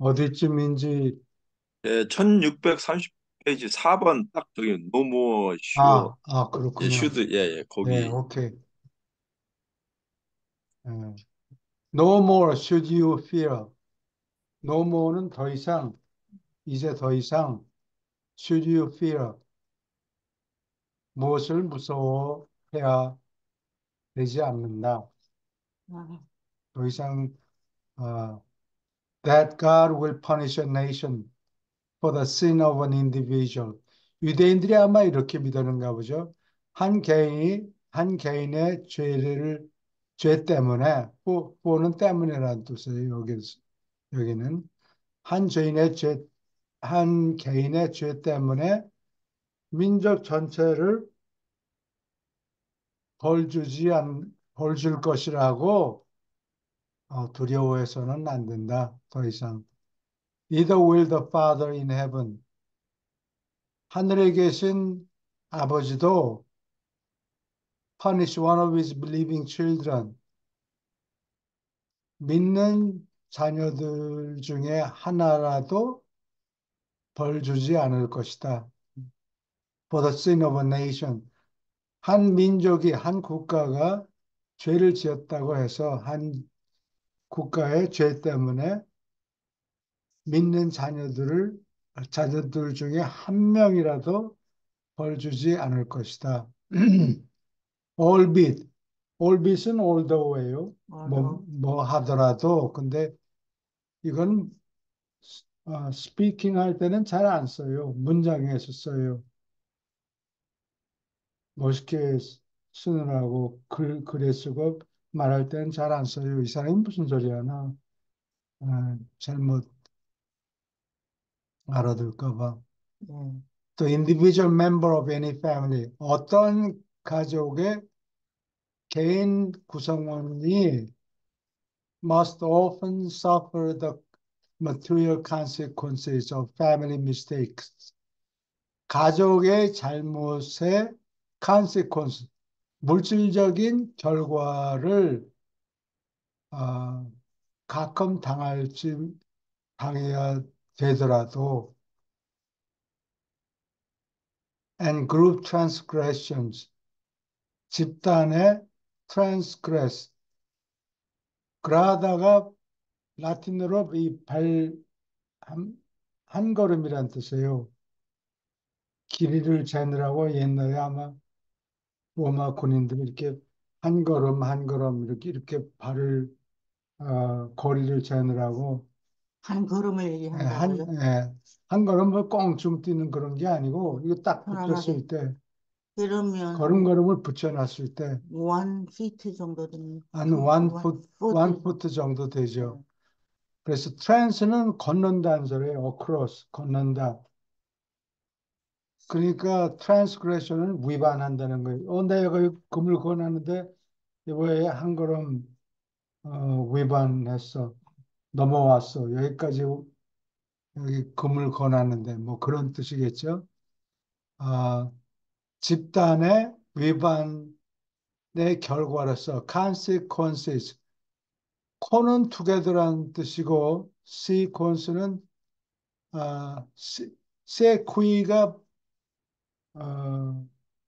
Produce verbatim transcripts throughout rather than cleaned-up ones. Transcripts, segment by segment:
어디쯤인지, 예, 천육백삼십 페이지 사 번 딱 저기 노모 슈 아, 아, 예, 그렇군요. 슈드 예, 예, 예, 거기 오케이. 예. No more should you fear. No more는 더 이상, 이제 더 이상, should you fear. 무엇을 무서워해야 되지 않는다. 음. 더 이상, 아, that God will punish a nation for the sin of an individual. 유대인들이 아마 이렇게 믿었는가 보죠. 한 개인이 한 개인의 죄를 죄 때문에 for, for는 때문에라는 뜻이에요. 여기 여기는 한 죄인의 죄, 한 개인의 죄 때문에 민족 전체를 벌 주지 않, 벌 줄 것이라고 어, 두려워해서는 안 된다. 더 이상. Neither will the Father in heaven. 하늘에 계신 아버지도 punish one of his believing children. 믿는 자녀들 중에 하나라도 벌 주지 않을 것이다. For the sin of a nation. 한 민족이, 한 국가가 죄를 지었다고 해서 한 국가의 죄 때문에 믿는 자녀들을, 자녀들 중에 한 명이라도 벌 주지 않을 것이다. albeit, albit은 although예요. 뭐, 맞아. 뭐 하더라도, 근데 이건 어, 스피킹 할 때는 잘 안 써요. 문장에서 써요. 멋있게 쓰느라고 글, 글에 쓰고 말할 때는 잘 안 써요. 이 사람이 무슨 소리 하나 아, 잘못 알아들까 봐. 음. 또 individual member of any family. 어떤 가족의 개인 구성원이 must often suffer the material consequences of family mistakes. 가족의 잘못의 consequence, 물질적인 결과를 어, 가끔 당할지 당해야 되더라도 and group transgressions, 집단의 transgress, 그라다가 라틴어로 이 발, 한, 한 걸음이란 뜻이에요. 길이를 재느라고 옛날에 아마 로마 군인들이 이렇게 한 걸음 한 걸음 이렇게 이렇게 발을 어, 거리를 재느라고 한 걸음을 예, 한, 얘기한다고요? 예, 한 걸음 뭐 꽁충 뛰는 그런 게 아니고 이거 딱 편안하게. 붙였을 때 그러면 한 걸음걸음을 붙여놨을 때 원 피트 정도 됩니까? 한 푸, 원 원 풋, 원 푸트. 푸트 정도 되죠. 네. 그래서 trans는 걷는다는 소리예요. across, 걷는다. 그러니까 transgression은 위반한다는 거예요. 어, 내가 이 금을 권하는데 왜 한 걸음 어, 위반했어? 넘어왔어. 여기까지 여기 금을 권하는데 뭐 그런 뜻이겠죠. 아, 집단의 위반의 결과로서 consequences. 코는 together라는 뜻이고 sequence는 아, 세- 세퀴가 어,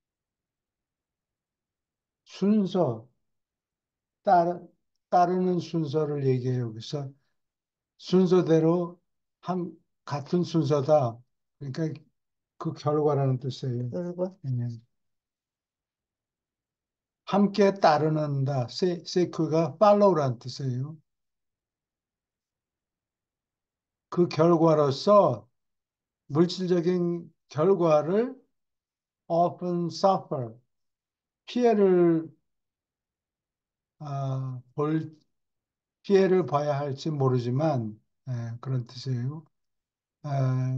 순서 따르, 따르는 순서를 얘기해요. 그래서 순서대로 한 같은 순서다. 그러니까 그 결과라는 뜻이에요. 그리고 예. 함께 따르는다. 세, 세크가 follow라는 뜻이에요. 그 결과로서 물질적인 결과를 often suffer, 피해를 아, 볼 피해를 봐야 할지 모르지만 예, 그런 뜻이에요. 아,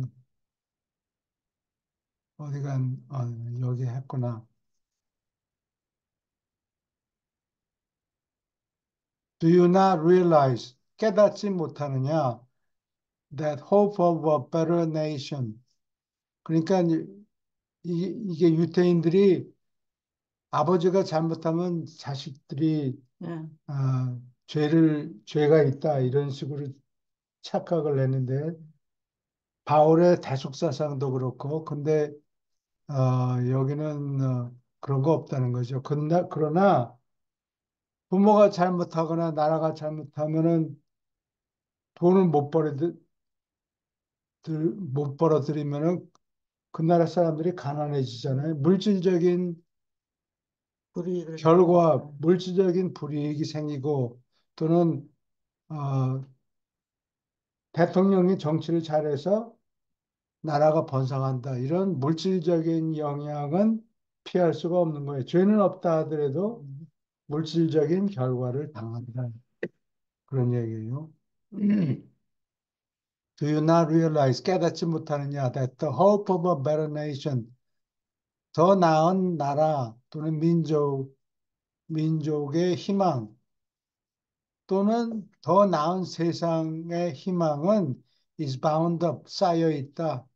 어디가 어, 여기 했구나. Do you not realize 깨닫지 못하느냐 that hope of a better nation. 그러니까 이, 이게 유태인들이 아버지가 잘못하면 자식들이 예. 아, 죄를 죄가 있다 이런 식으로 착각을 했는데 바울의 대속사상도 그렇고 근데 어, 여기는 어, 그런 거 없다는 거죠. 그러나, 그러나 부모가 잘못하거나 나라가 잘못하면은 돈을 못 벌어 못 벌어들이면은 그 나라 사람들이 가난해지잖아요. 물질적인 불이익을 결과, 당하니까. 물질적인 불이익이 생기고 또는 어, 대통령이 정치를 잘해서 나라가 번성한다. 이런 물질적인 영향은 피할 수가 없는 거예요. 죄는 없다 하더라도 음. 물질적인 결과를 당한다. 그런 얘기예요. Do you not realize, 깨닫지 못하느냐, that the hope of a better nation, 더 나은 나라 또는 민족, 민족의 희망 또는 더 나은 세상의 희망은 is bound up, 쌓여 있다.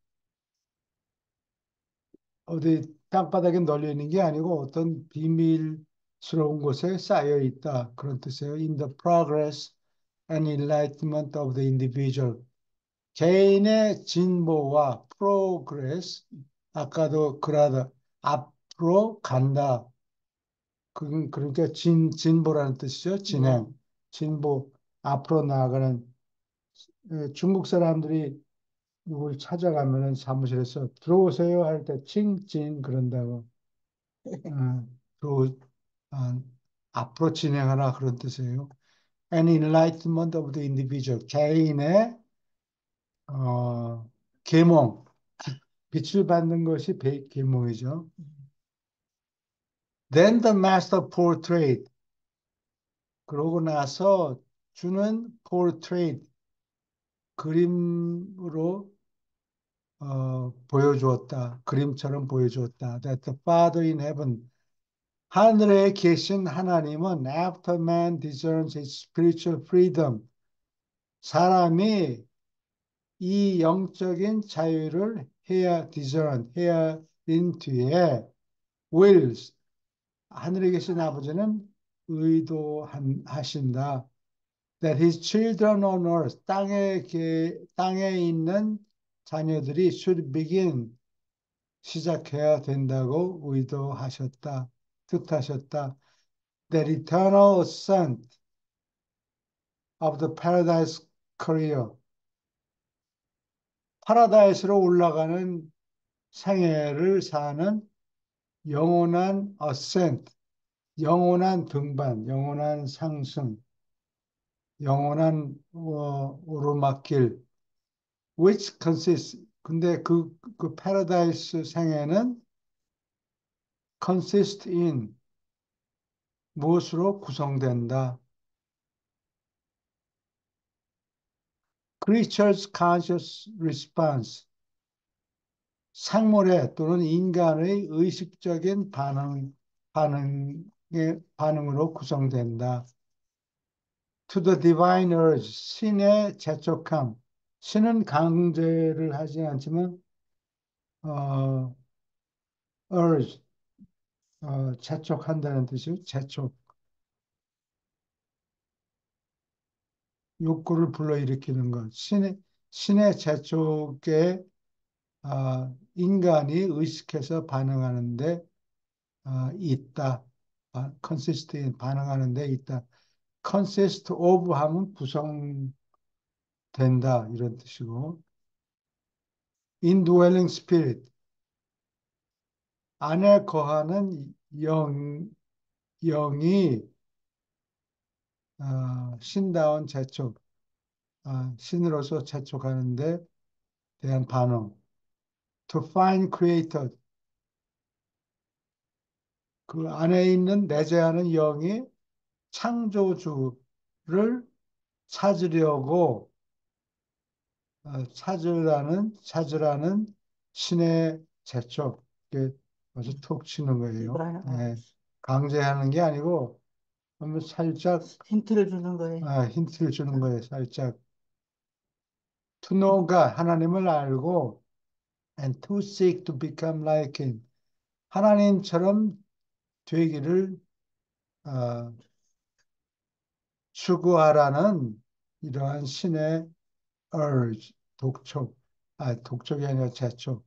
어디 땅바닥에 널려 있는 게 아니고 어떤 비밀스러운 곳에 쌓여 있다. 그런 뜻이에요. In the progress and enlightenment of the individual. 개인의 진보와 progress, 아까도 그러다 앞으로 간다. 그, 그러니까 진, 진보라는 뜻이죠. 네. 진행, 진보, 앞으로 나아가는. 에, 중국 사람들이 누굴 찾아가면은 사무실에서 들어오세요 할 때 칭찐 그런다고. 어, 들어, 어, 앞으로 진행하라 그런 뜻이에요. And enlightenment of the individual. 개인의 어, 계몽, 빛을 받는 것이 배- 계몽이죠. Then the master portrait. 그러고 나서 주는 portrait, 그림으로 어, 보여주었다. 그림처럼 보여주었다. That the Father in heaven, 하늘에 계신 하나님은 after man discerns his spiritual freedom, 사람이 이 영적인 자유를 해야 discern, 해야 인 뒤에 wills, 하늘에 계신 아버지는 의도하신다. That his children on earth, 땅에, 게, 땅에 있는 자녀들이 should begin, 시작해야 된다고 의도하셨다. 뜻하셨다. That eternal ascent of the paradise career, 파라다이스로 올라가는 생애를 사는 영원한 ascent, 영원한 등반, 영원한 상승, 영원한 어, 오르막길, which consists, 근데 그, 그 paradise 생애는 consist in, 무엇으로 구성된다. Creature's conscious response, 생물의 또는 인간의 의식적인 반응, 반응의, 반응으로 구성된다. To the divine urge, 신의 재촉함. 신은 강제를 하지 않지만, 어, urge, 어, 재촉한다는 뜻이요. 재촉. 욕구를 불러일으키는 것. 신의, 신의 재촉에, 어, 인간이 의식해서 반응하는데, 어, 있다. 아, consist in, 반응하는데 있다. consist of 하면 구성된다 이런 뜻이고 indwelling spirit 안에 거하는 영 영이 어, 신다운 재촉 어, 신으로서 재촉하는데 대한 반응 to find creator 그 안에 있는 내재하는 영이 창조주를 찾으려고 어, 찾으라는 찾으라는 신의 재촉 이게 아주 툭 치는 거예요. 이거랑 어, 예, 강제하는 게 아니고 한번 살짝 힌트를 주는 거예요. 아, 힌트를 주는 거예요. 살짝 to know God 하나님을 알고 and to seek to become like Him 하나님처럼 되기를 어, 추구하라는 이러한 신의 urge, 독촉, 아, 독촉이 아니라 재촉.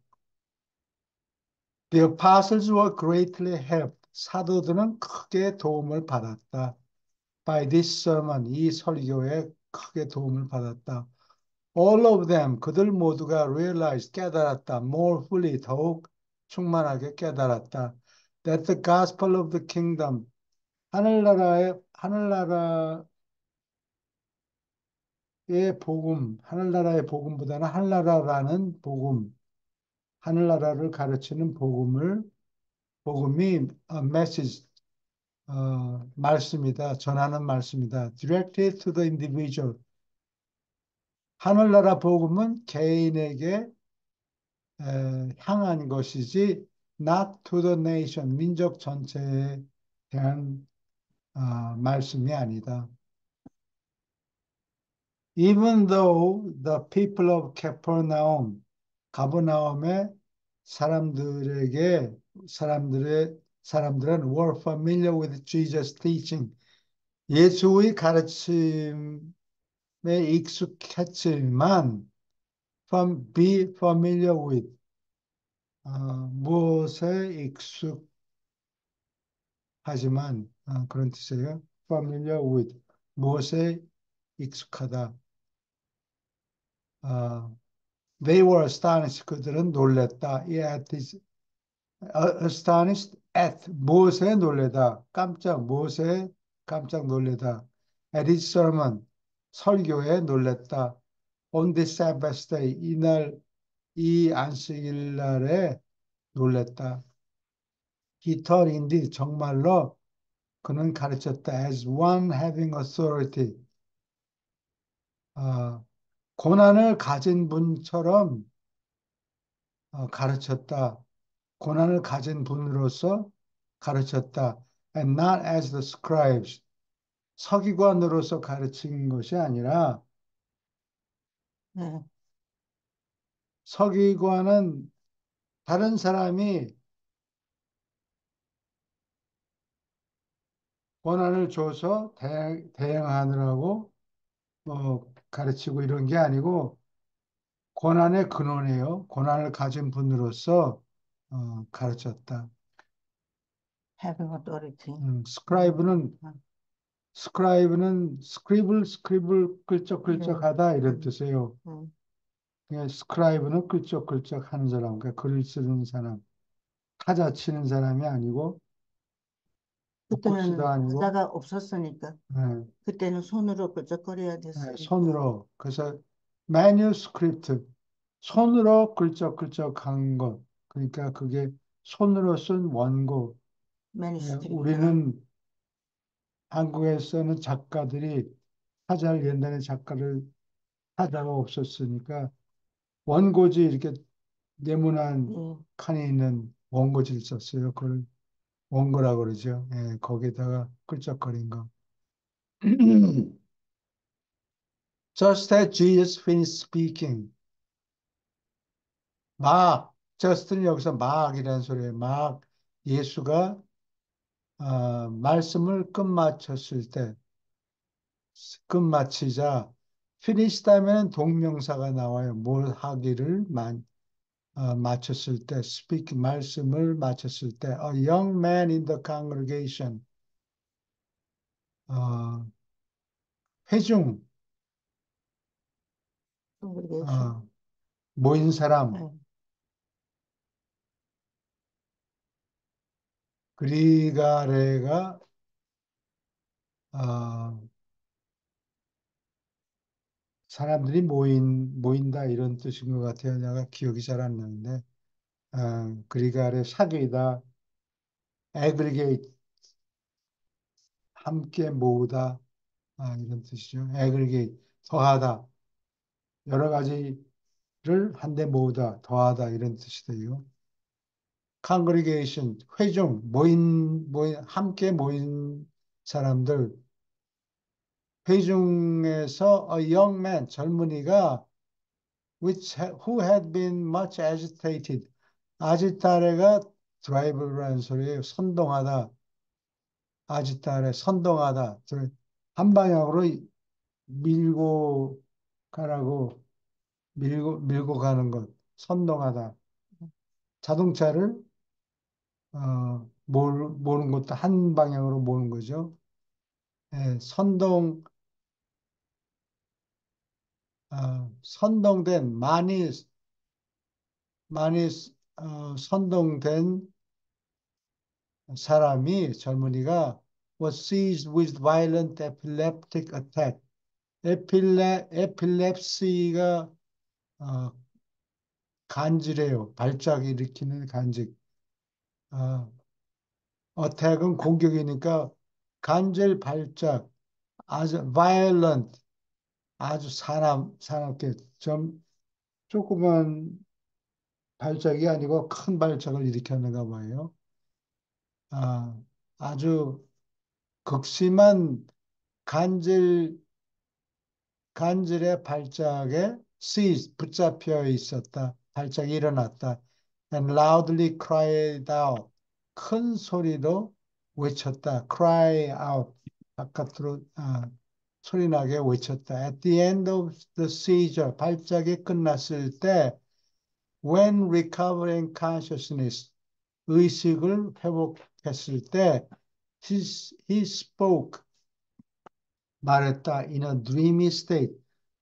The apostles were greatly helped. 사도들은 크게 도움을 받았다. By this sermon, 이 설교에 크게 도움을 받았다. All of them, 그들 모두가 realized, 깨달았다. More fully, 더욱 충만하게 깨달았다. That the gospel of the kingdom, 하늘나라의, 하늘나라의 복음, 하늘나라의 복음보다는 하늘나라라는 복음, 하늘나라를 가르치는 복음을, 복음이 a message, 어, 말씀이다. 전하는 말씀이다. Directed to the individual. 하늘나라 복음은 개인에게 에, 향한 것이지 not to the nation, 민족 전체에 대한 어, 말씀이 아니다. Even though the people of Capernaum, 가버나움의 사람들에게 사람들의 사람들은 were familiar with Jesus' teaching. 예수의 가르침에 익숙했지만 from be familiar with 어, 무엇에 익숙하지만 어, 그런 뜻이에요. familiar with 무엇에 익숙하다. 어, They were astonished. 그들은 놀랬다. At this, astonished at 무엇에 놀래다. 깜짝 무엇에 깜짝 놀래다. At his sermon 설교에 놀랬다. On the Sabbath day 이날 이 안식일 날에 놀랬다. He taught indeed 정말로 그는 가르쳤다. As one having authority 어, 고난을 가진 분처럼 어, 가르쳤다. 고난을 가진 분으로서 가르쳤다. And not as the scribes. 서기관으로서 가르친 것이 아니라 네. 서기관은 다른 사람이 고난을 줘서 대, 대응하느라고 뭐 가르치고 이런 게 아니고 고난의 근원이에요. 고난을 가진 분으로서 어, 가르쳤다. having authority. 음, 음, 스크라이브는 음, 스크라이브는 스크리블 스크리블 네. 끌적끌적하다 이런 음, 뜻이에요. 음. 그냥 스크라이브는 끌적끌적 하는 사람, 그러니까 글을 쓰는 사람, 타자 치는 사람이 아니고, 복시도 그때는 아니고, 의자가 없었으니까 예, 그때는 손으로 끌적거려야 예, 됐으니까. 손으로. 그래서 매뉴스크립트, 손으로 끌적끌적 한 것. 그러니까 그게 손으로 쓴 원고. 예, 매니스크립트가. 우리는 한국에서는 작가들이 타자를 옛날에 작가를 타자가 없었으니까 원고지 이렇게 네모난 예. 칸이 있는 원고지를 썼어요. 그걸 원고라 그러죠. 예, 거기다가 끌적거린 거. Just as Jesus finished speaking. 막, just는 여기서 막이라는 소리예요. 막 예수가 어, 말씀을 끝마쳤을 때, 끝마치자 finished 하면 동명사가 나와요. 뭘 하기를 만, 어, 마쳤을 때, speak 말씀을 마쳤을 때, a young man in the congregation, 어, 회중, congregation. 어, 모인 사람, 네. 그리가레가 어, 사람들이 모인 모인다 이런 뜻인 것 같아요. 내가 기억이 잘 안 나는데 어, 그리가레 사귀다, aggregate 함께 모으다 아, 이런 뜻이죠. aggregate 더하다 여러 가지를 한데 모으다 더하다 이런 뜻이 돼요. congregation 회중 모인 모인 함께 모인 사람들 회중에서 a young man 젊은이가 which ha- who had been much agitated. 아지타레가 드라이브라는 소리예요. 선동하다. 아지타레 선동하다. 한 방향으로 밀고 가라고 밀고, 밀고 가는 것, 선동하다. 자동차를, 어, 몰, 모는 것도 한 방향으로 모는 거죠. 예, 선동, 어, 선동된, 많이, 많이, 어, 선동된 사람이, 젊은이가 was seized with violent epileptic attack. 에필레, 에필lep시가, 어, 간지래요. 발작 일으키는 간질. 어, 어택은 공격이니까 간질 발작, 아주 violent, 아주 사납, 사납게 좀 조그만 발작이 아니고 큰 발작을 일으켰는가 봐요. 아, 아주 극심한 간질, 간질의 발작에 seized, 붙잡혀 있었다. 발작이 일어났다. And loudly cried out. 큰 소리로 외쳤다. cry out. 바깥으로, 아, 소리나게 외쳤다. At the end of the seizure, 발작이 끝났을 때, when recovering consciousness, 의식을 회복했을 때, he, he spoke, 말했다. In a dreamy state,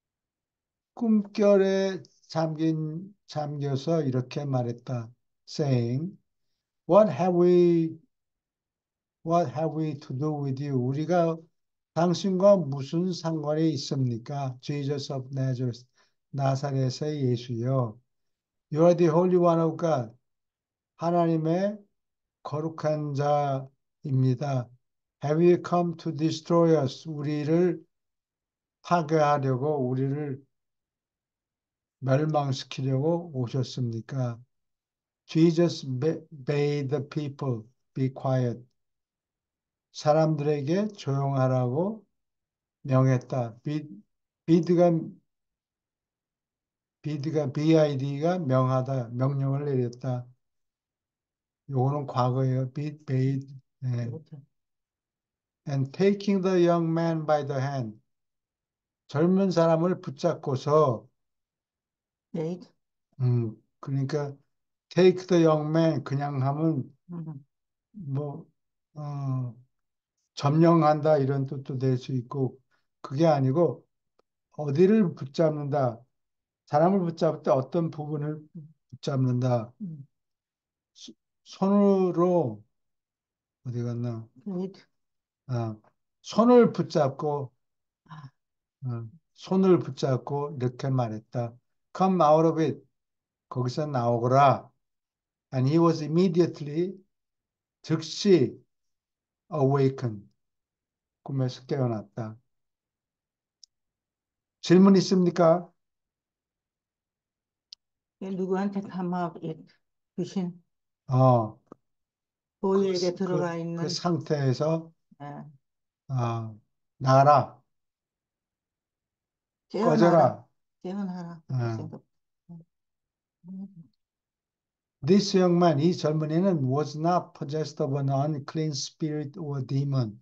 꿈결에 잠긴, 잠겨서 이렇게 말했다. saying, What have we, what have we to do with you? 우리가 당신과 무슨 상관이 있습니까? Jesus of Nazareth, 나사렛의 예수여. You are the Holy One of God. 하나님의 거룩한 자입니다. Have you come to destroy us? 우리를 파괴하려고, 우리를 멸망시키려고 오셨습니까? Jesus bade the people be quiet. 사람들에게 조용하라고 명했다. bid, bid가, bid가, bid가 명하다, 명령을 내렸다. 요거는 과거예요. bid, bade. 네. 그렇죠. And taking the young man by the hand. 젊은 사람을 붙잡고서, 네. 음, 그러니까 take the young man 그냥 하면 음, 뭐, 어, 점령한다 이런 뜻도 될 수 있고, 그게 아니고 어디를 붙잡는다. 사람을 붙잡을 때 어떤 부분을 음, 붙잡는다. 음. 수- 손으로 어디 갔나? 네. 아, 손을 붙잡고 아, 어, 손을 붙잡고 이렇게 말했다. Come out of it. 거기서 나오거라. And he was immediately 즉시 awakened. 꿈에서 깨어났다. 질문 있습니까? 누구한테 가마 이 귀신 어, 그, 보이에게 그, 들어가 그 있는 상태에서 예, 어, 나가라, 깨어나라, 꺼져라. 깨어나라 그 어. 생각. 음, This young man, 이 젊은이는 was not possessed of an unclean spirit or demon.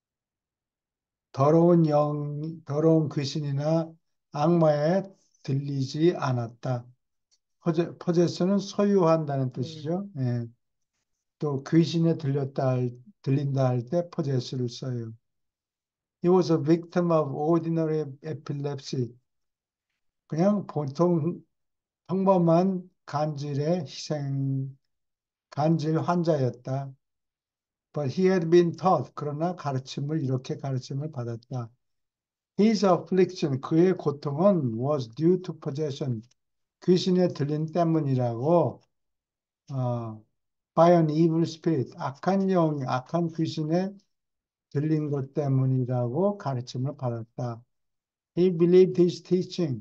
더러운 영, 더러운 귀신이나 악마에 들리지 않았다. 포제, 포제스는 소유한다는 예, 뜻이죠. 예. 또 귀신에 들렸다, 할- 들린다 할 때 포제스를 써요. He was a victim of ordinary epilepsy. 그냥 보통 평범한 간질의 희생, 간질 환자였다. But he had been taught. 그러나 가르침을 이렇게 가르침을 받았다. His affliction, 그의 고통은 was due to possession. 귀신에 들린 때문이라고 어, by an evil spirit. 악한 영, 악한 귀신에 들린 것 때문이라고 가르침을 받았다. He believed his teaching.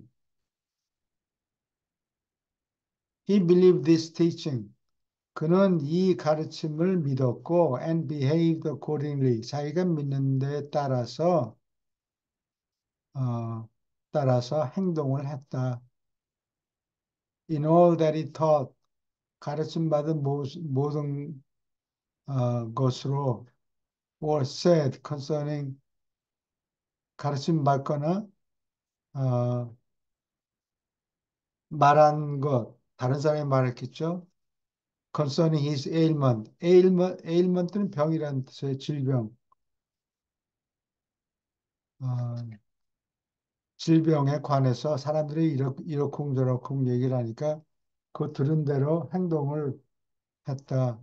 He believed this teaching. 그는 이 가르침을 믿었고 and behaved accordingly. 자기가 믿는 데 따라서 어, 따라서 행동을 했다. In all that he taught, 가르침 받은 모, 모든 어, 것으로 or said concerning 가르침 받거나 어, 말한 것, 다른 사람이 말했겠죠? concerning his ailment. ailment, ailment는 병이라는 뜻의 질병. 어, 질병에 관해서 사람들이 이렇, 이러쿵저러쿵 얘기를 하니까 그 들은 대로 행동을 했다.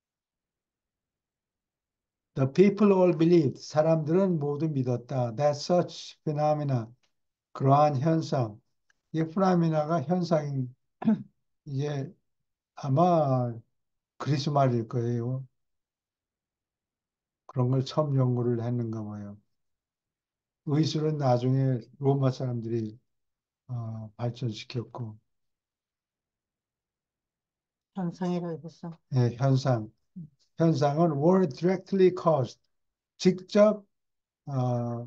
The people all believed. 사람들은 모두 믿었다. That such phenomena. 그러한 현상. 이 프라미나가 현상이 이게 아마 그리스 말일 거예요. 그런 걸 처음 연구를 했는가 봐요. 의술은 나중에 로마 사람들이 어, 발전시켰고, 현상이라고 했어. 예, 현상. 현상은 were directly caused. 직접 어,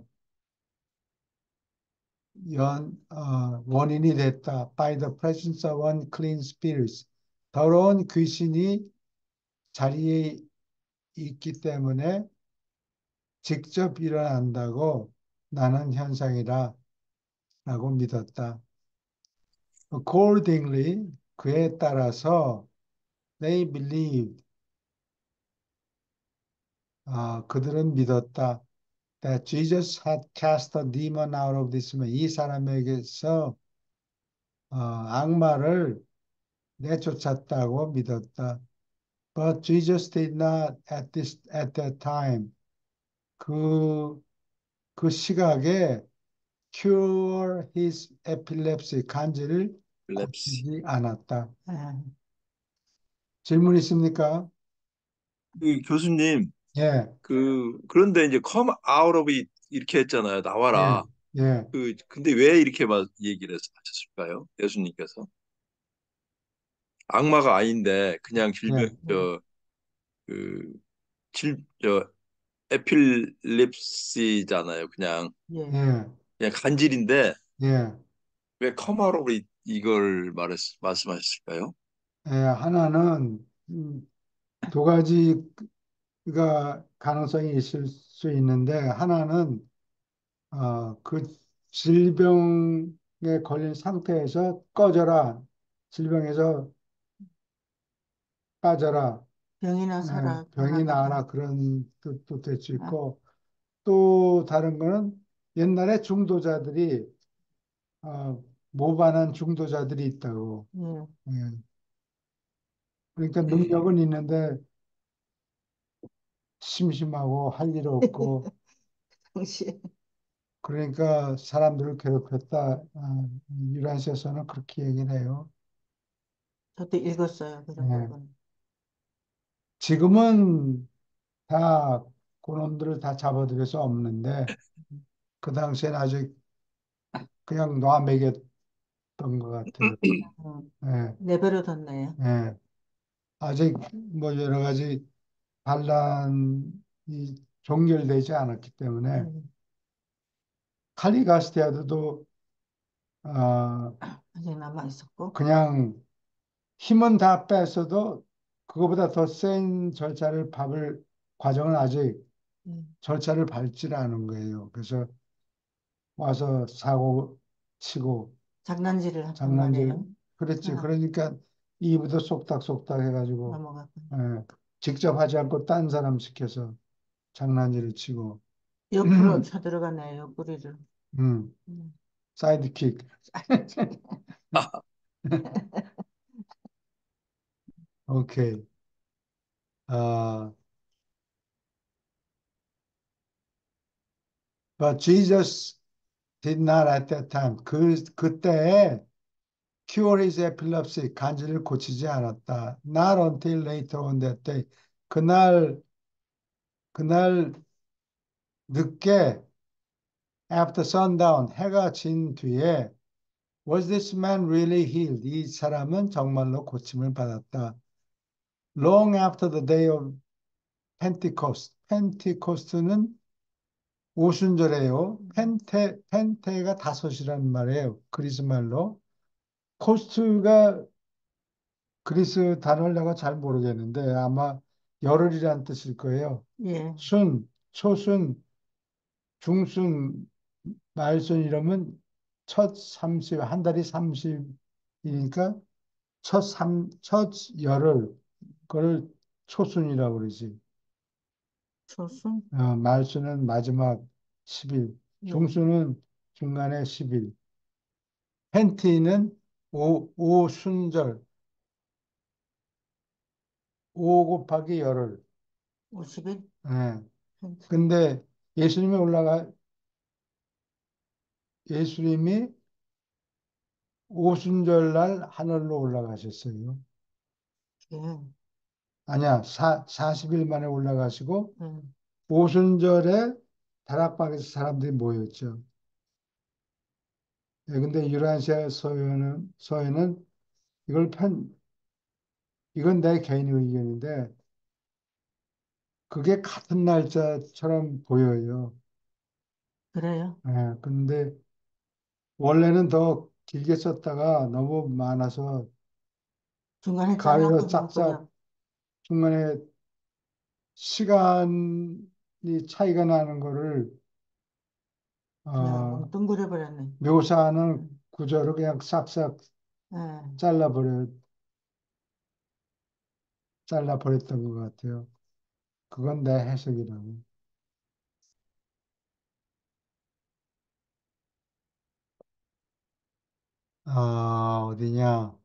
연, 어, 원인이 됐다. by the presence of unclean spirits. 더러운 귀신이 자리에 있기 때문에 직접 일어난다고 나는 현상이다 라고 믿었다. Accordingly, 그에 따라서 they believed, 아, 그들은 믿었다. That Jesus had cast a demon out of this man. 이 사람에게서 어, 악마를 내쫓았다고 믿었다. But Jesus did not at this at that time. 그, 그 시각에 cure his epilepsy, 간질을 랩시. 고치지 않았다. 아, 질문 있습니까? 그 교수님, 예, 그 그런데 이제 come out of it 이렇게 했잖아요. 예, 나와라. 예, 그 근데 왜 이렇게 막 얘기를 하셨을까요? 예수님께서 악마가 아닌데 그냥 질병 예, 저그질저 에필립시잖아요. 그냥 예. 예, 그냥 간질인데 예. 왜 come out of it 이걸 말했 말씀하셨을까요? 예, 하나는 음, 두 가지가 가능성이 있을 수 있는데 하나는 어, 그 질병에 걸린 상태에서 꺼져라, 질병에서 빠져라, 병이나 예, 살아 병이 편하게. 나아라 그런 뜻도 될 수 아, 있고 또 다른 거는 옛날에 중도자들이 어, 모반한 중도자들이 있다고. 예. 예. 그러니까 음, 능력은 있는데 심심하고 할 일 없고 당시에 그러니까 사람들을 괴롭혔다. 아, 유란시에서는 그렇게 얘기를 해요. 저도 읽었어요. 그런 예. 부분. 지금은 다 그놈들을 다 잡아들여서 없는데 그 당시엔 아직 그냥 놔먹였던 것 같아요. 음, 예. 내버려뒀네요. 예. 아직 뭐 여러 가지 반란이 종결되지 않았기 때문에 음, 칼리가스티아도 어, 아직 남아 있었고. 그냥 힘은 다 뺐어도 그거보다 더 센 절차를 밟을 과정은 아직 음, 절차를 밟지를 않은 거예요. 그래서 와서 사고 치고 장난질을 했단 장난질 말이에요. 그랬지. 아, 그러니까 이부터 쏙닥쏙닥 해가지고 넘어갔고. 예, 직접 하지 않고 딴 사람 시켜서 장난질을 치고 옆으로 쳐들어가네요. 옆구리를. 음, 음. 사이드킥. 오케이. 아, but Jesus did not at that time. 그 그때에 cure his epilepsy, 간질을 고치지 않았다. Not until later on that day. 그날, 그날 늦게, after sundown, 해가 진 뒤에, was this man really healed? 이 사람은 정말로 고침을 받았다. Long after the day of Pentecost. 펜티코스트는 오순절이에요. 펜테, 펜테가 다섯이라는 말이에요. 그리스 말로. 코스트가 그리스 단어를 내가 잘 모르겠는데 아마 열흘이란 뜻일 거예요. 예. 순, 초순, 중순, 말순 이러면 첫 삼십, 한 달이 삼십 그러니까 첫 삼, 첫 열을, 그걸 초순이라고 그러지. 초순? 어, 말수는 마지막 십 일, 네. 중수는 중간에 십 일, 팬티는 오, 오순절, 오 곱하기 열흘. 오십 일? 예. 펜트. 근데 예수님이 올라가, 예수님이 오순절 날 하늘로 올라가셨어요. 예. 아니야, 사, 사십 일 만에 올라가시고, 예. 오순절에 다락방에서 사람들이 모였죠. 예, 근데 유라시아 서회는, 서회는 이걸 편, 이건 내 개인 의견인데, 그게 같은 날짜처럼 보여요. 그래요? 예, 근데 원래는 더 길게 썼다가 너무 많아서 중간에 가위로 잘라서 짝짝 그냥, 중간에 시간이 차이가 나는 거를 그냥 어, 뭉뚱그려 버렸네. 묘사하는 음. 구조를 그냥 싹싹 예. 잘라버려, 잘라버렸던 것 같아요. 그건 내 해석이라고. 아, 어디냐.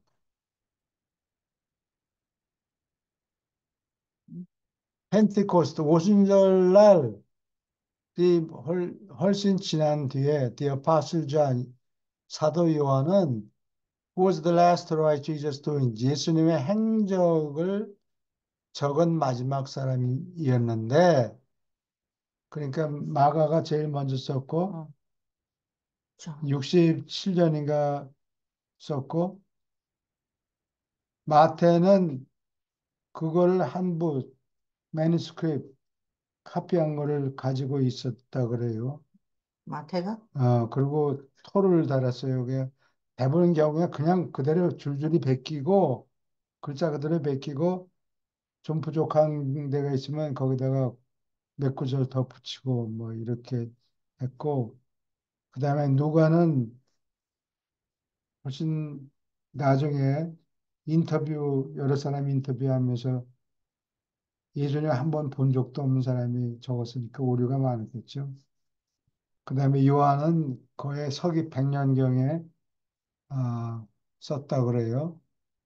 펜티코스트 오순절 날이 훨, 훨씬 지난 뒤에 The Apostle John, 사도 요한은 Who was the last to write Jesus doing? 예수님의 행적을 적은 마지막 사람이었는데, 그러니까 마가가 제일 먼저 썼고, 어, 저, 육십칠 년인가 썼고, 마태는 그걸 한 부, 매니스크립트, 카피한 거를 가지고 있었다 그래요. 마태가? 어, 그리고 토를 달았어요. 그게 대부분 경우에 그냥 그대로 줄줄이 베끼고, 글자 그대로 베끼고, 좀 부족한 데가 있으면 거기다가 몇 구절 더 붙이고, 뭐, 이렇게 했고, 그 다음에 누가는 훨씬 나중에 인터뷰, 여러 사람 인터뷰하면서 예전에 한 번 본 적도 없는 사람이 적었으니까 오류가 많았겠죠. 그 다음에 요한은 거의 서기 백 년경에 아, 썼다 그래요.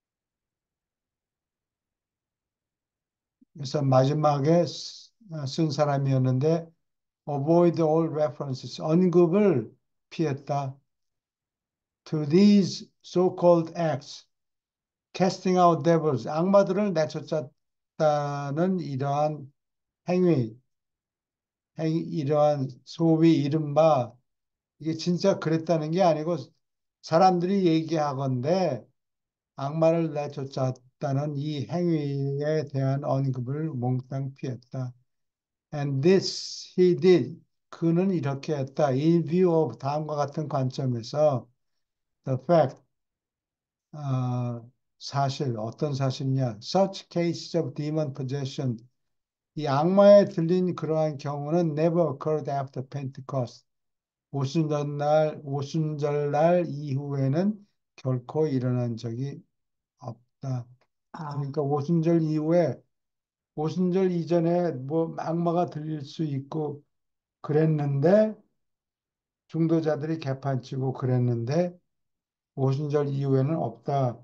그래서 마지막에 쓰- 아, 쓴 사람이었는데 avoid all references, 언급을 피했다. To these so-called acts, casting out devils, 악마들을 내쫓았다는 이러한 행위, 행, 이러한 소위 이른바 이게 진짜 그랬다는 게 아니고 사람들이 얘기하건대 악마를 내쫓았다는 이 행위에 대한 언급을 몽땅 피했다. And this he did. 그는 이렇게 했다. In view of 다음과 같은 관점에서 the fact, 어, 사실, 어떤 사실이냐? Such cases of demon possession. 이 악마에 들린 그러한 경우는 never occurred after Pentecost. 오순절날, 오순절날 이후에는 결코 일어난 적이 없다. 아, 그러니까 오순절 이후에, 오순절 이전에 뭐 악마가 들릴 수 있고 그랬는데, 중도자들이 개판치고 그랬는데, 오순절 이후에는 없다.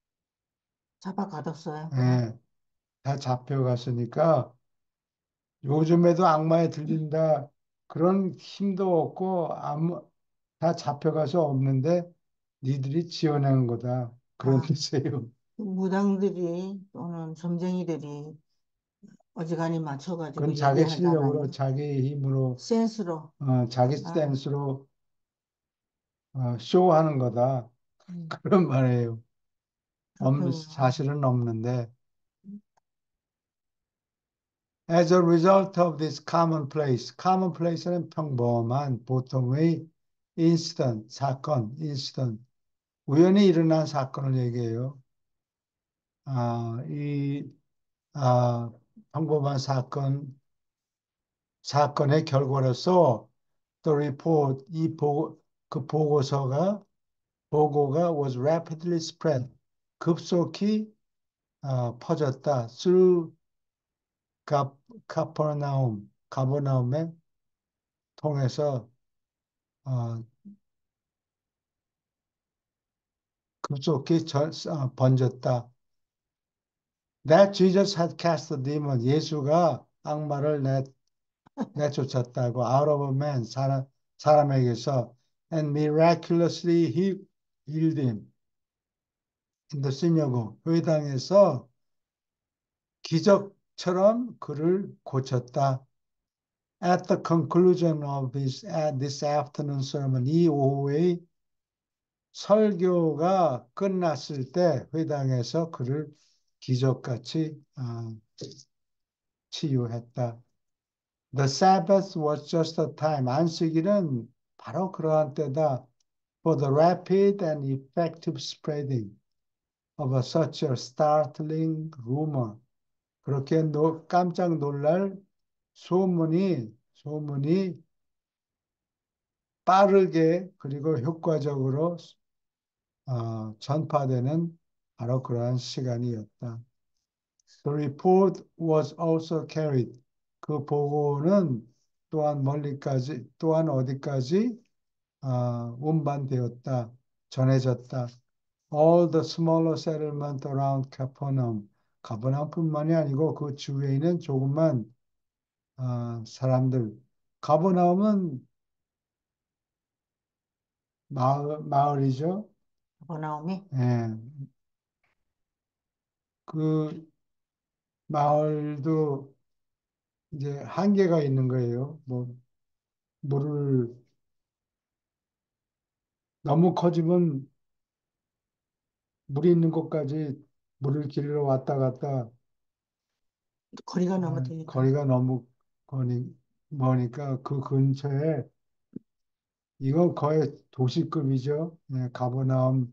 잡아가뒀어요. 다. 예, 다 잡혀갔으니까, 요즘에도 악마에 들린다. 그런 힘도 없고, 아무, 다 잡혀가서 없는데, 니들이 지어낸 거다. 그런 아, 뜻이에요. 무당들이 또는 점쟁이들이 어지간히 그건 맞춰가지고 자기 실력으로, 얘기하잖아요. 자기 힘으로, 센스로. 어, 자기 아, 스탠스로 어, 쇼하는 거다. 음, 그런 말이에요. 없, 그렇군요. 사실은 없는데. As a result of this commonplace, commonplace는 평범한 보통의 incident, 사건, incident, 우연히 일어난 사건을 얘기해요. 아, 이, 아, 평범한 사건, 사건의 결과로서 the report, 이 보고, 그 보고서가 보고가 was rapidly spread. 급속히 어, 퍼졌다. through 가, 카퍼나움, 가버나움에 통해서 어, 급속히 전, 어, 번졌다. That Jesus had cast the demon. 예수가 악마를 내, 내쫓았다고. Out of a man. 사람, 사람에게서. And miraculously he healed him. In the synagogue. 회당에서 기적처럼 그를 고쳤다. At the conclusion of his, at this afternoon sermon. 이 오후의 설교가 끝났을 때 회당에서 그를 기적같이 어, 치유했다. The Sabbath was just a time. 안식일은 바로 그러한 때다. For the rapid and effective spreading of a, such a startling rumor. 그렇게 노, 깜짝 놀랄 소문이, 소문이 빠르게 그리고 효과적으로 어, 전파되는 바로 그러한 시간이었다. The report was also carried. 그 보고는 또한 멀리까지, 또한 어디까지 어, 운반되었다, 전해졌다. All the smaller settlement around Capernaum. 가버나움뿐만이 아니고 그 주위에 있는 조그만 어, 사람들. 가버나움은 마을, 마을이죠. 버나움이 예, 그 마을도 이제 한계가 있는 거예요. 뭐 물을 너무 커지면 물이 있는 곳까지 물을 길러 왔다 갔다 거리가 너무 아, 되니까. 거리가 너무 거니, 머니까 그 근처에 이건 거의 도시급이죠. 예, 가버나움.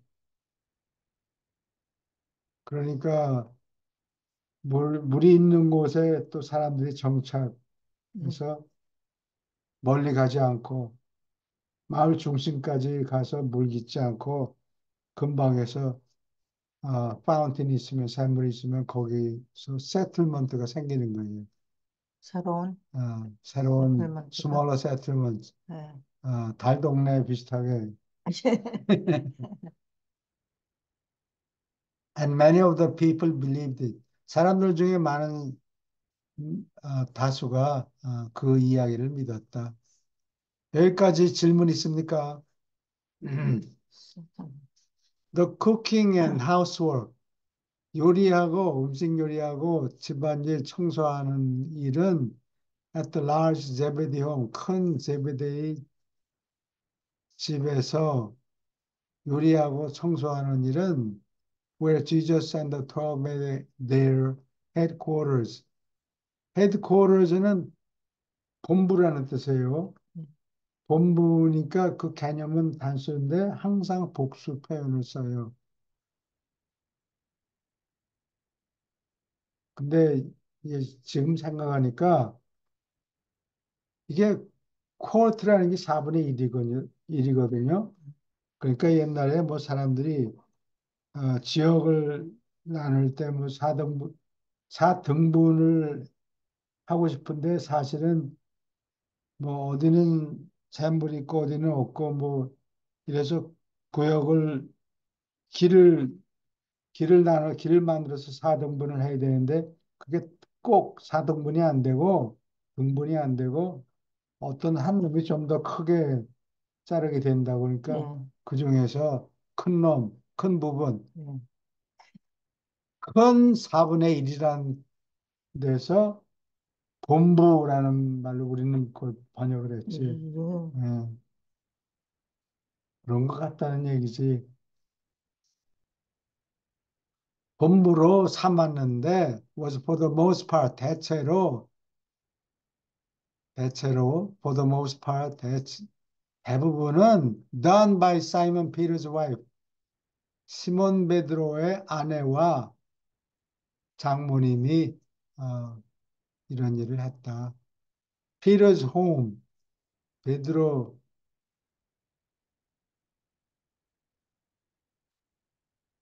그러니까 물, 물이 있는 곳에 또 사람들이 정착해서 음, 멀리 가지 않고 마을 중심까지 가서 물 깃지 않고 근방에서 어, 파운틴이 있으면 샘물이 있으면 거기서 세틀먼트가 생기는 거예요. 새로운 어, 새로운 세틀먼트가. 스몰러 세틀먼트, 예. 어, 달동네 비슷하게. And many of the people believed it. 사람들 중에 많은 음, 어, 다수가 어, 그 이야기를 믿었다. 여기까지 질문 있습니까? The cooking and housework. 요리하고 음식 요리하고 집안일 청소하는 일은 at the large Zebedee home, 큰 제베데이 집에서 요리하고 청소하는 일은 where Jesus and the twelve made their headquarters. headquarters는 본부라는 뜻이에요. 본부니까 그 개념은 단수인데 항상 복수 표현을 써요. 근데 이게 지금 생각하니까 이게 쿼트라는 게 사분의 일이거든요. 일이거든요. 그러니까 옛날에 뭐 사람들이 어, 지역을 나눌 때 뭐 사등분, 사등분을 하고 싶은데 사실은 뭐 어디는 샘물이 있고 어디는 없고 뭐 이래서 구역을 길을 길을 나눠 길을 만들어서 사등분을 해야 되는데 그게 꼭 사등분이 안 되고 등분이 안 되고 어떤 한 놈이 좀 더 크게 자르게 된다 예, 보니까 그 중에서 큰 놈, 큰 부분, 예. 큰 사분의 일이란 데서 본부라는 말로 우리는 그걸 번역을 했지. 예. 예, 그런 것 같다는 얘기지. 본부로 삼았는데 was for the most part 대체로 대체로 for the most part 대, 대부분은 done by Simon Peter's wife 시몬 베드로의 아내와 장모님이 어, 이런 일을 했다. Peter's home 베드로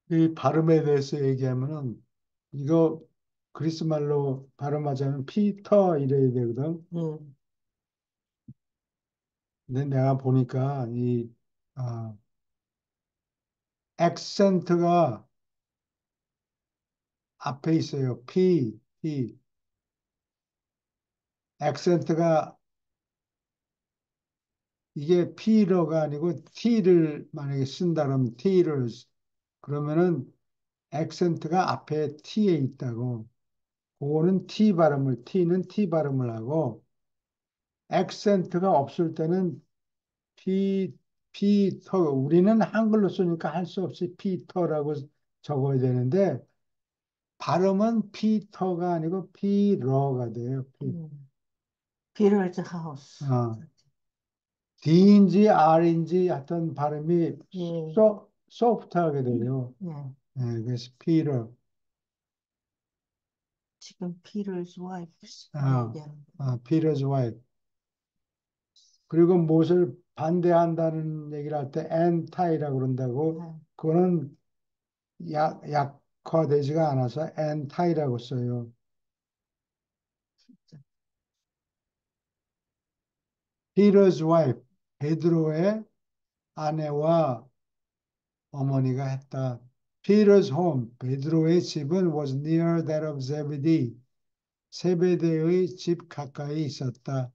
이 발음에 대해서 얘기하면은 이거 그리스 말로 발음하자면 피터 이래야 되거든. 예, 근데 내가 보니까 이 아, 액센트가 앞에 있어요. P, P. 액센트가 이게 P러가 아니고 T를 만약에 쓴다 그러면 T를 그러면은 액센트가 앞에 T에 있다고. 그거는 T 발음을 T는 T 발음을 하고 액센트가 없을 때는 피 피터 우리는 한글로 쓰니까 할 수 없이 피터라고 적어야 되는데 발음은 피터가 아니고 피러가 돼요. 피. 음. 비럴즈 하우스. 어, D인지 R인지 하여튼 발음이 예, 소, 소프트하게 돼요. 예. 예, 그래서 피러. 지금 비럴즈 와이프 아, 얘기하는 거. 아, Peter's wife. 그리고 무엇을 반대한다는 얘기를 할 때 anti라고 그런다고. 예, 그거는 약, 약화되지가 않아서 anti라고 써요. 진짜. Peter's wife, 베드로의 아내와 어머니가 했다. Peter's home, 베드로의 집은 was near that of Zebedee. 세베대의 집 가까이 있었다.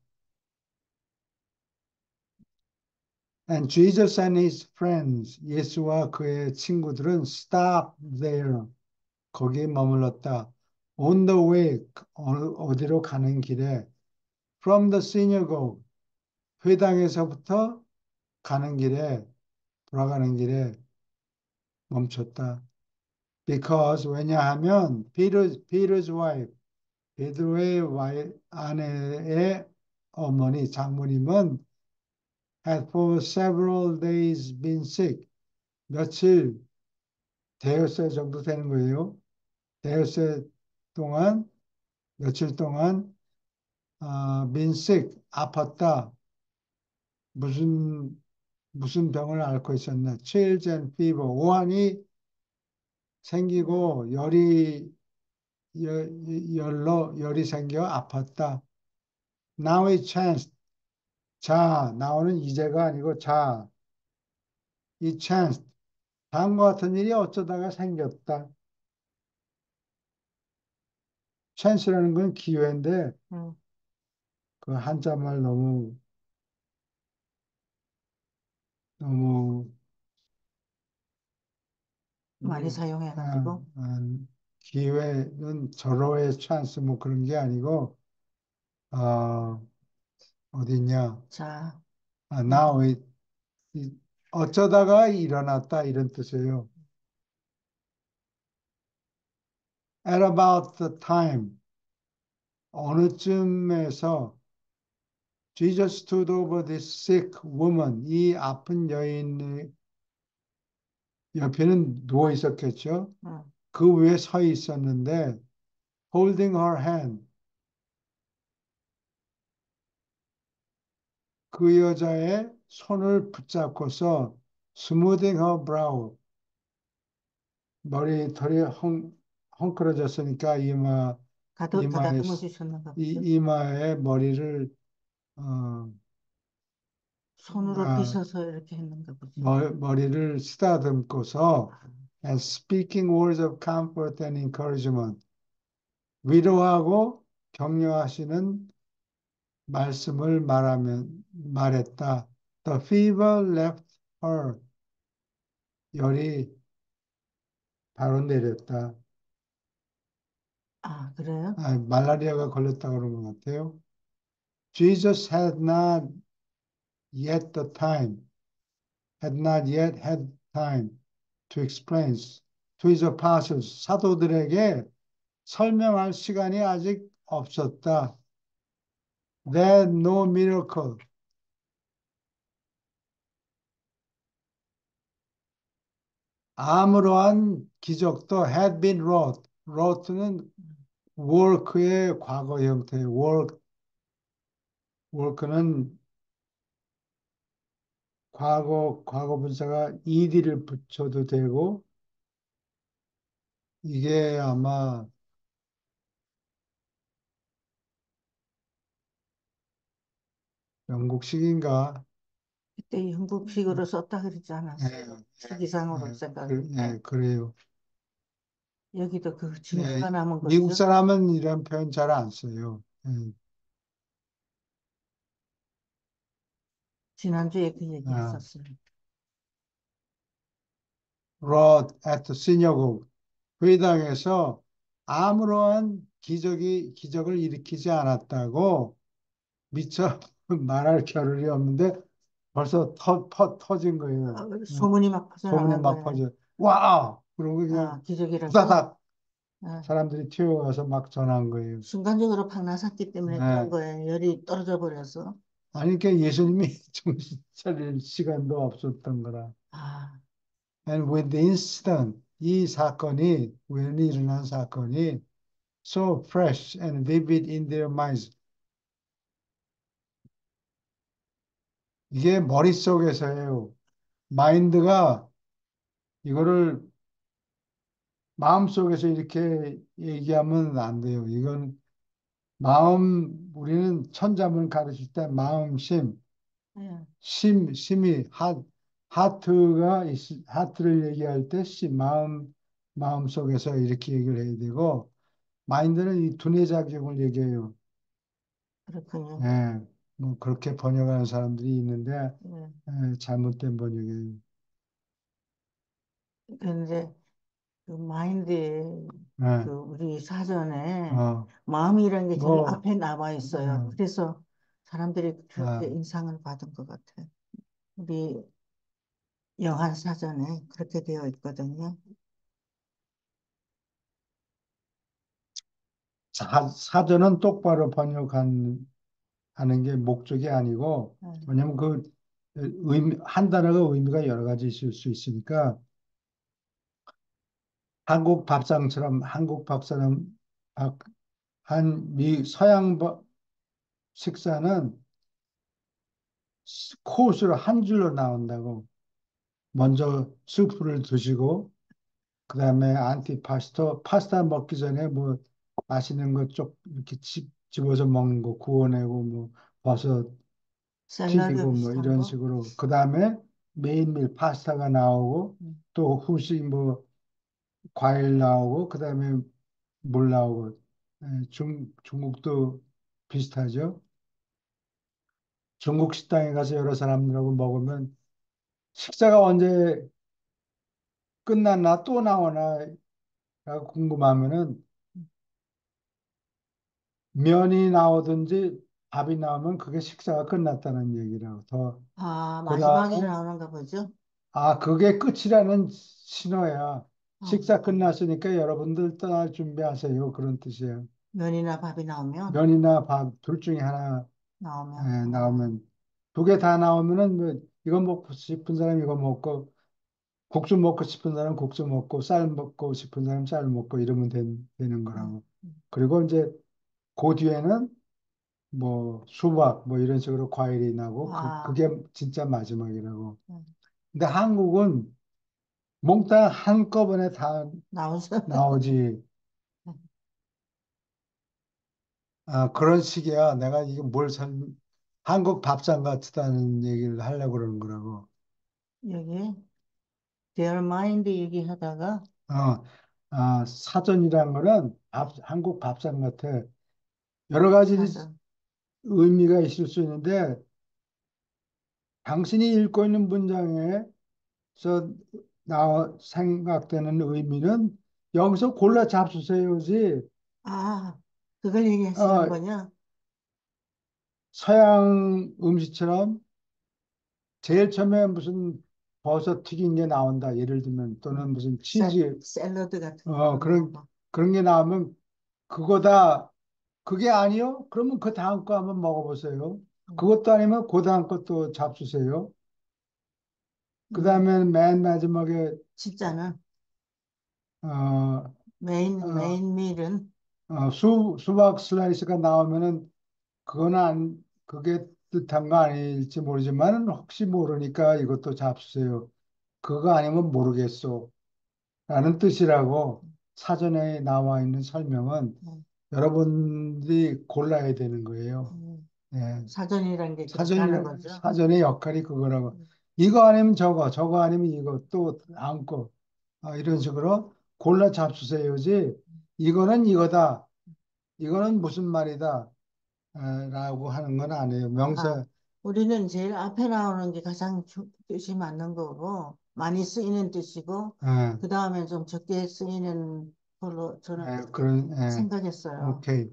And Jesus and his friends, 예수와 그의 친구들은 stop there. 거기에 머물렀다. On the way, 어느- 어디로 가는 길에 from the synagogue, 회당에서부터 가는 길에, 돌아가는 길에 멈췄다. Because 왜냐하면 Peter's, Peter's wife, 베드로의 와이, 아내의 어머니 장모님은 had for several days been sick. 며칠 대여섯 정도 되는 거예요. 대여섯 동안 며칠 동안 아, been sick 아팠다. 무슨 무슨 병을 앓고 있었나? chills and fever 오한이 음. 생기고 열이 열, 열로 열이 생겨 아팠다. Now it chanced. 자, 나오는 이제가 아니고 자, it chanced. 다음과 같은 일이 어쩌다가 생겼다. chance라는 건 기회인데 음. 그 한자말 너무 너무 많이 음, 아, 사용해가지고. 아, 기회는 절호의 찬스 뭐 그런 게 아니고 어, 어디냐? 자, 아, now 음. it, it- 어쩌다가 일어났다 이런 뜻이에요. At about the time 어느 쯤에서 Jesus stood over this sick woman 이 아픈 여인 옆에는 누워 있었겠죠. 음. 그 위에 서 있었는데 holding her hand 그 여자의 손을 붙잡고서 smoothing her brow 머리털이 헝, 헝클어졌으니까 이마 가드, 이마에 가다듬어 주셨는가 이, 보죠. 이마에 머리를 어, 손으로 아, 빗어서 이렇게 했는가 보죠. 머, 머리를 쓰다듬고서 아, and speaking words of comfort and encouragement 위로하고 격려하시는 말씀을 말하면 말했다. The fever left her 열이 바로 내렸다. 아, 그래요? 아, 말라리아가 걸렸다 그런 것 같아요. Jesus had not yet the time, had not yet had time to explain to his apostles, 사도들에게 설명할 시간이 아직 없었다. That no miracle, 아무러한 기적도 had been wrought. wrought는 work의 과거 형태, work, work는 과거, 과거 분사가 ed를 붙여도 되고, 이게 아마 영국식인가? 그때 영국식으로 썼다 그러지 예, 않았어요. 예, 시기상으로 예, 그, 생각할 때. 예, 그래요. 여기도 그 예, 증거가 남은 미국 거죠. 사람은 이런 표현 잘 안 써요. 예, 지난주에 그 아, 얘기했었어요. wrote at the synagogue. 회당에서 아무러한 기적이, 기적을 일으키지 않았다고 미처 말할 겨를이 없는데 벌써 터, 터, 터진 거예요. 아, 응? 소문이 막 소문이 퍼져나간 막 거네. 퍼져. 와! 그러고 그냥 아, 기적이라고? 후다닥 아, 사람들이 튀어와서 막 전한 거예요. 순간적으로 팍 나섰기 때문에 그런 네. 거에 열이 떨어져 버려서. 아니, 그러니까 예수님이 정신 차릴 시간도 없었던 거라. 아, And with the incident, 이 사건이, 우연히 일어난 사건이 so fresh and vivid in their minds. 이게 머릿속에서예요. 마인드가 이거를 마음속에서 이렇게 얘기하면 안 돼요. 이건 마음, 우리는 천자문 가르칠 때 마음심, 예, 심, 심이, 하, 하트가, 있, 하트를 얘기할 때 심, 마음, 마음속에서 이렇게 얘기를 해야 되고, 마인드는 이 두뇌 작용을 얘기해요. 그렇군요. 예, 뭐 그렇게 번역하는 사람들이 있는데, 예. 예, 잘못된 번역이에요. 근데 그 마인드에 그 예, 우리 사전에 어, 마음이라는 게 제일 뭐, 앞에 나와 있어요. 어, 그래서 사람들이 그렇게 아, 인상을 받은 것 같아요. 우리 영한 사전에 그렇게 되어 있거든요. 사, 사전은 똑바로 번역한 하는 게 목적이 아니고, 예. 왜냐면 그 의미, 한 단어가 의미가 여러 가지 있을 수 있으니까, 한국 밥상처럼 한국 밥상은 밥- 한 미, 서양 밥- 식사는 코스로 한 줄로 나온다고. 먼저 수프를 드시고, 그 다음에 안티파스타, 파스타 먹기 전에 뭐 맛있는 거 쪽 이렇게 집, 집어서 먹는 거 구워내고, 뭐 버섯 샐러드 튀기고 뭐 비슷한 이런 거. 식으로. 그 다음에 메인밀 파스타가 나오고, 음. 또 후식 뭐 과일 나오고, 그 다음에 물 나오고. 예, 중, 중국도 비슷하죠. 중국 식당에 가서 여러 사람들하고 먹으면 식사가 언제 끝났나 또 나오나 라고 궁금하면은 면이 나오든지 밥이 나오면 그게 식사가 끝났다는 얘기라고. 더, 아, 그 마지막에 다음에, 나오는가 보죠? 아, 그게 끝이라는 신호야. 어, 식사 끝났으니까 여러분들 떠날 준비하세요. 그런 뜻이에요. 면이나 밥이 나오면, 면이나 밥 둘 중에 하나 나오면, 에, 어, 나오면, 두 개 다 나오면은 뭐 이거 먹고 싶은 사람 이거 먹고, 국수 먹고 싶은 사람 국수 먹고, 쌀 먹고 싶은 사람 쌀 먹고 이러면 된, 되는 음, 거라고. 음. 그리고 이제 그 뒤에는 뭐 수박 뭐 이런 식으로 과일이 나고 그, 아, 그게 진짜 마지막이라고. 음. 근데 한국은 몽땅 한꺼번에 다 나오서, 나오지. 아, 그런 식이야. 내가 이게 뭘 설, 한국 밥상 같다는 얘기를 하려고 그러는 거라고. 여기, their mind 얘기하다가, 어, 아, 사전이란 거는 밥, 한국 밥상 같아. 여러 가지 사전. 의미가 있을 수 있는데 당신이 읽고 있는 문장에서 나 생각되는 의미는 여기서 골라 잡수세요지. 아, 그걸 얘기하시는 어, 거냐? 서양 음식처럼 제일 처음에 무슨 버섯 튀긴 게 나온다. 예를 들면 음. 또는 무슨 샐, 치즈 샐러드 같은 어 거 그런 나오고. 그런 게 나오면 그거다. 그게 아니요? 그러면 그 다음 거 한번 먹어보세요. 음, 그것도 아니면 그 다음 것도 잡수세요. 그 음. 다음에 맨 마지막에 진짜는, 어, 메인, 어, 메인 밀은, 어, 수, 수박 슬라이스가 나오면은 그건 안, 그게 뜻한 거 아닐지 모르지만 혹시 모르니까 이것도 잡수세요. 그거 아니면 모르겠어. 라는 뜻이라고. 사전에 나와 있는 설명은 음, 여러분들이 골라야 되는 거예요. 음. 예. 사전이라는 게 그렇게 하는 사전이라, 거죠. 사전의 역할이 그거라고. 음, 이거 아니면 저거, 저거 아니면 이거 또 안고, 아, 이런 식으로 골라 잡수세요지. 이거는 이거다. 이거는 무슨 말이다. 에, 라고 하는 건 아니에요. 아, 명사, 우리는 제일 앞에 나오는 게 가장 주- 뜻이 맞는 거고, 많이 쓰이는 뜻이고, 예, 그 다음에 좀 적게 쓰이는 걸로 저는 예, 그런, 예, 생각했어요. 오케이.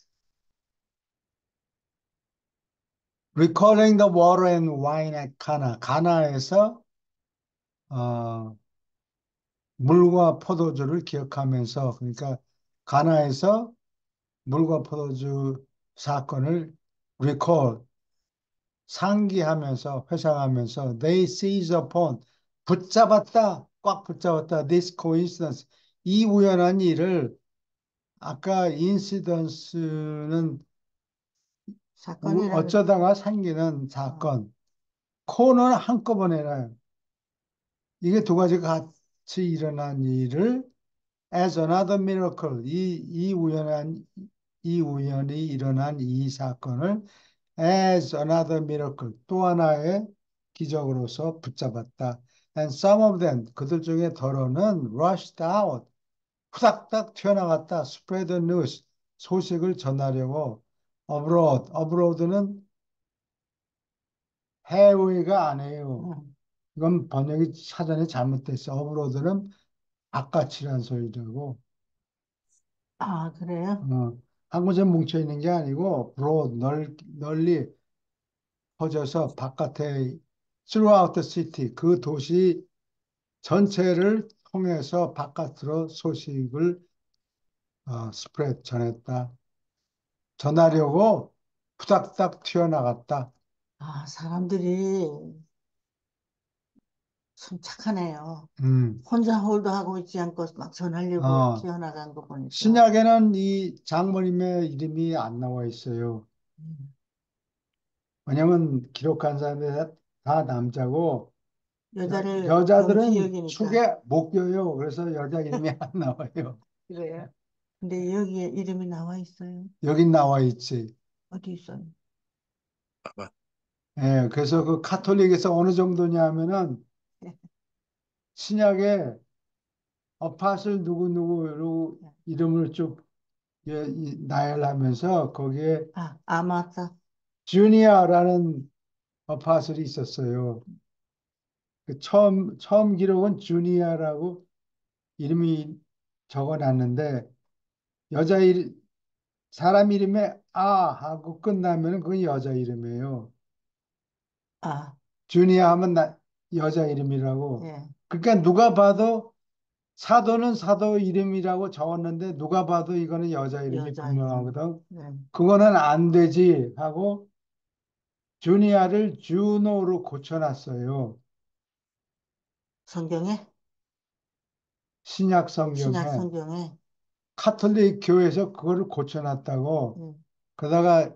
Recalling the water and wine at Cana. 가나에서, 어, 물과 포도주를 기억하면서, 그러니까 가나에서 물과 포도주 사건을 recall, 상기하면서, 회상하면서, they seize upon, 붙잡았다, 꽉 붙잡았다, this coincidence, 이 우연한 일을, 아까 incidence는 사건이라는, 어쩌다가 생기는 어, 사건, 코는 한꺼번에나요. 이게 두 가지가 같이 일어난 일을 as another miracle, 이, 이 우연한, 이 우연히 일어난 이 사건을 as another miracle, 또 하나의 기적으로서 붙잡았다. And some of them, 그들 중에 더러는 rushed out, 후닥닥 튀어나갔다. spread the news, 소식을 전하려고 abroad, abroad는 해외가 아니에요. 음. 이건 번역이 사전에 잘못됐어. abroad는 바깥이라는 소리라고. 아, 그래요? 어, 한 곳에 뭉쳐 있는 게 아니고 broad, 널, 널리 퍼져서 바깥에 throughout the city, 그 도시 전체를 통해서 바깥으로 소식을 어, 스프레드 전했다. 전하려고 후닥닥 튀어나갔다. 아, 사람들이 참 착하네요. 음, 혼자 홀도하고 있지 않고 막 전하려고 어, 튀어나간 거 보니까. 신약에는 이 장모님의 이름이 안 나와 있어요. 음. 왜냐면 기록한 사람들 다, 다 남자고 여, 여자를 겸손히 여자들은 여기니까. 축에 못 껴요. 그래서 여자 이름이 안 나와요. 그래요? 근데 여기에 이름이 나와 있어요. 여긴 나와 있지. 어디 있어요? 아마 예, 그래서 그 카톨릭에서 어느 정도냐 하면은 신약에 어파슬 누구누구로 이름을 쭉 예, 이- 나열하면서 거기에 아, 아마타. 주니아라는 어파슬이 있었어요. 그 처음, 처음 기록은 주니아라고 이름이 적어놨는데 여자 일, 사람 이름에 아 하고 끝나면 그건 여자 이름이에요. 아, 주니아 하면 나, 여자 이름이라고. 예, 그러니까 누가 봐도 사도는 사도 이름이라고 적었는데 누가 봐도 이거는 여자 이름이 여자 이름. 분명하거든. 네. 그거는 안 되지 하고 주니아를 주노로 고쳐놨어요. 성경에? 신약 신약 성경에 성경에? 카톨릭 교회에서 그거를 고쳐놨다고. 예. 그러다가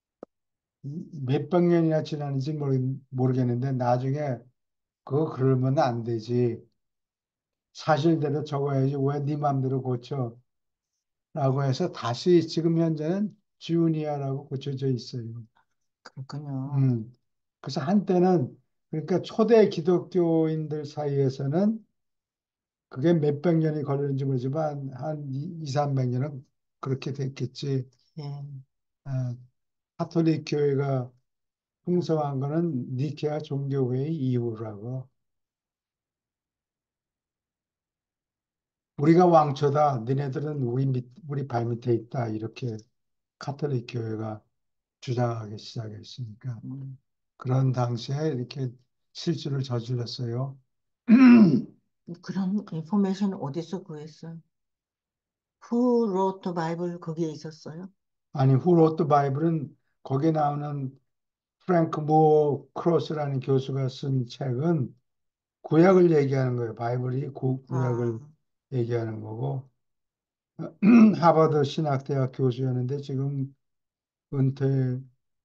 몇백 년이나 지났는지 모르, 모르겠는데 나중에 그거 그러면 안 되지. 사실대로 적어야지 왜 네 맘대로 고쳐? 라고 해서 다시 지금 현재는 주니아라고 고쳐져 있어요. 그렇군요. 음. 그래서 한때는 그러니까 초대 기독교인들 사이에서는 그게 몇백 년이 걸리는지 모르지만 한 이, 삼백 년은 그렇게 됐겠지. 예. 아, 카톨릭 교회가 풍성한 거는 니케아 종교회의 이후라고. 우리가 왕초다. 너네들은 우리 밑, 우리 발 밑에 있다. 이렇게 카톨릭 교회가 주장하기 시작했으니까. 음. 그런 당시에 이렇게 실수를 저질렀어요. 그런 인포메이션 어디서 구했어요? Who wrote the Bible 거기에 있었어요? 아니, 후로트 바이블은 거기에 나오는 프랭크 무어 크로스라는 교수가 쓴 책은 구약을 얘기하는 거예요. 바이블이 구, 아, 구약을 얘기하는 거고. 하버드 신학대학 교수였는데 지금 은퇴,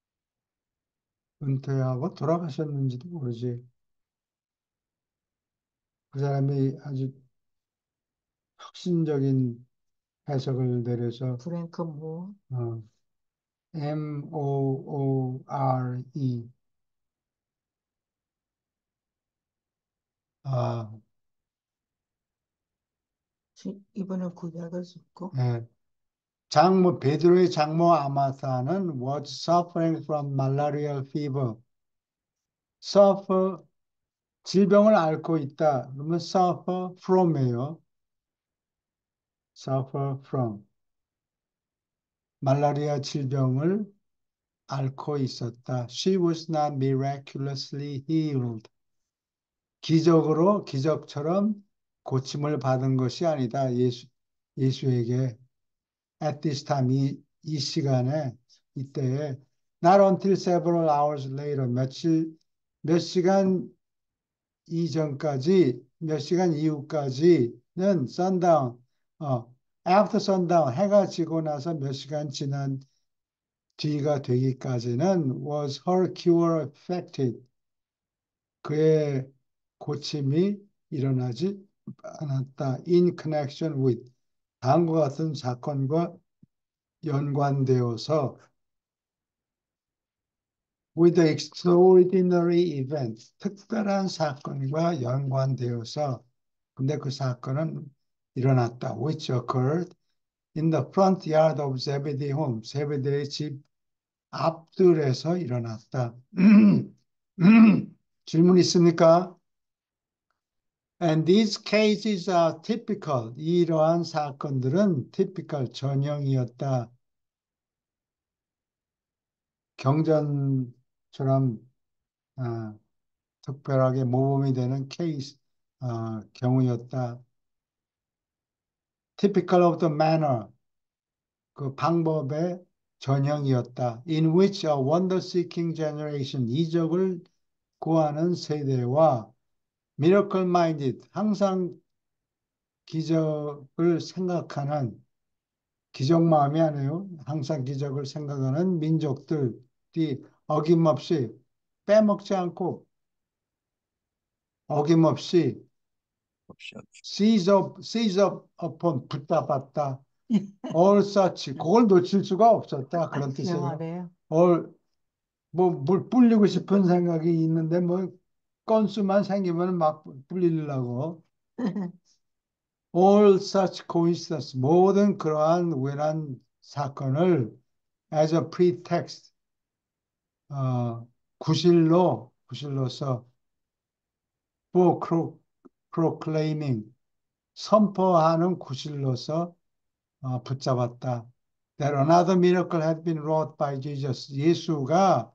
은퇴하고 돌아가셨는지도 모르지. 그 사람이 아주 혁신적인 해석을 내려서 브랭크 뭐, 어, M O O R E 아, 지- 이번엔 구약을 썼고, 예. 장모 베드로의 장모 아마사는 was suffering from malarial fever. suffer 질병을 앓고 있다. 그러면 suffer from이에요. suffer from 말라리아 질병을 앓고 있었다. She was not miraculously healed. 기적으로 기적처럼 고침을 받은 것이 아니다. 예수 예수에게 at this time 이, 이 시간에 이때에 not until several hours later 며칠 몇 시간 이전까지 몇 시간 이후까지는 sundown 어 after sundown 해가 지고 나서 몇 시간 지난 뒤가 되기까지는 was her cure effected 그의 고침이 일어나지 않았다. in connection with 다음과 같은 사건과 연관되어서 with the extraordinary event 특별한 사건과 연관되어서 근데 그 사건은 일어났다. which occurred in the front yard of Zebedee home. 세베대의 집 앞뜰에서 일어났다. 질문 있습니까? And these cases are typical. 이러한 사건들은 typical 전형이었다. 경전처럼 어, 특별하게 모범이 되는 케이스 어, 경우였다. Typical of the manner. 그 방법의 전형이었다. In which a wonder-seeking generation, 이적을 구하는 세대와 miracle-minded, 항상 기적을 생각하는, 기적 마음이 아니에요. 항상 기적을 생각하는 민족들이 어김없이 빼먹지 않고 어김없이 seize up, seize up upon 붙잡았다. all such 그걸 놓칠 수가 없었다. 아, 그런 그냥 뜻이에요. 말해요. all 뭐 물 불리고 싶은 생각이 있는데 뭐 건수만 생기면 막 불리려고 all such coincidence 모든 그러한 우연한 사건을 as a pretext 어, 구실로 구실로서 for pro- proclaiming 선포하는 구실로서 어, 붙잡았다. That another miracle had been wrought by Jesus. 예수가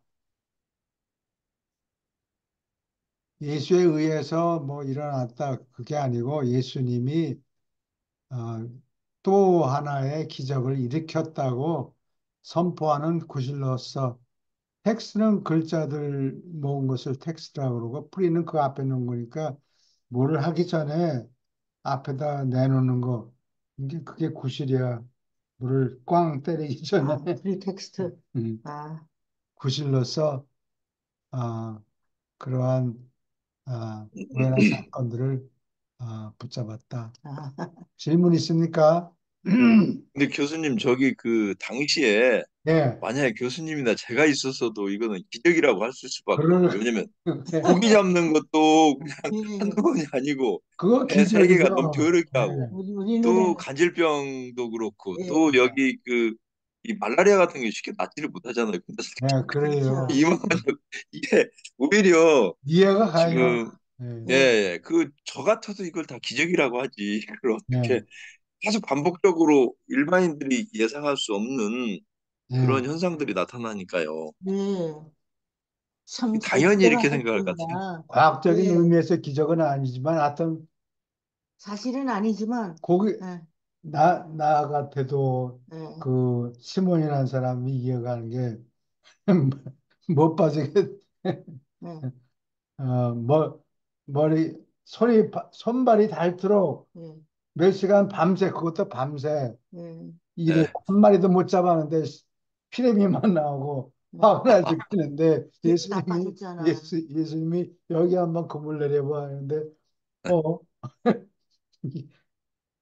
예수에 의해서 뭐 일어났다. 그게 아니고 예수님이 어, 또 하나의 기적을 일으켰다고 선포하는 구실로서 텍스트는 글자들 모은 것을 텍스트라고 그러고 프리는 그 앞에 놓은 거니까 뭐를 하기 전에 앞에다 내놓는 거 이게 그게 구실이야. 물을 꽝 때리기 전에 아, 프리텍스트. 음, 아, 구실로서 아, 그러한 아, 우연한 사건들을 아, 붙잡았다. 아, 질문 있습니까? 근데 교수님 저기 그 당시에 네, 만약에 교수님이나 제가 있었어도 이거는 기적이라고 할 수밖에 그럴 없어요. 왜냐면 네, 고기 잡는 것도 그냥 예, 한두 번이 아니고 그거 배 세 개가 넘게 기적이죠. 어렵게 하고 네, 우리, 우리 또 눈에는, 간질병도 그렇고 예, 또 여기 그 이 말라리아 같은 게 쉽게 낫지를 못하잖아요. 근데 네, 그래요. 그렇죠. 이만 이게 오히려 이해가 가요. 지금 네, 예, 예, 예. 그 저 같아도 이걸 다 기적이라고 하지. 그걸 어떻게 네, 계속 반복적으로 일반인들이 예상할 수 없는 그런 네. 현상들이 나타나니까요. 예. 참 잘 당연히 이렇게 생각할 것 같아요. 표현하셨습니다. 과학적인 예, 의미에서 기적은 아니지만 하여튼 사실은 아니지만, 거기 예, 나, 나 같아도 예, 그 시몬이라는 사람이 이어가는 게 못 빠지게 예, 어, 뭐, 머리 손이 바- 손발이 닳도록 예, 몇 시간 밤새 그것도 밤새 예, 일을 예. 한 마리도 못 잡았는데 피레미만 나오고 예. 화가 나 죽겠는데 기분 예수님이 나빠졌잖아. 예수 예수님이 여기 한번 그물 내려봐 하는데 어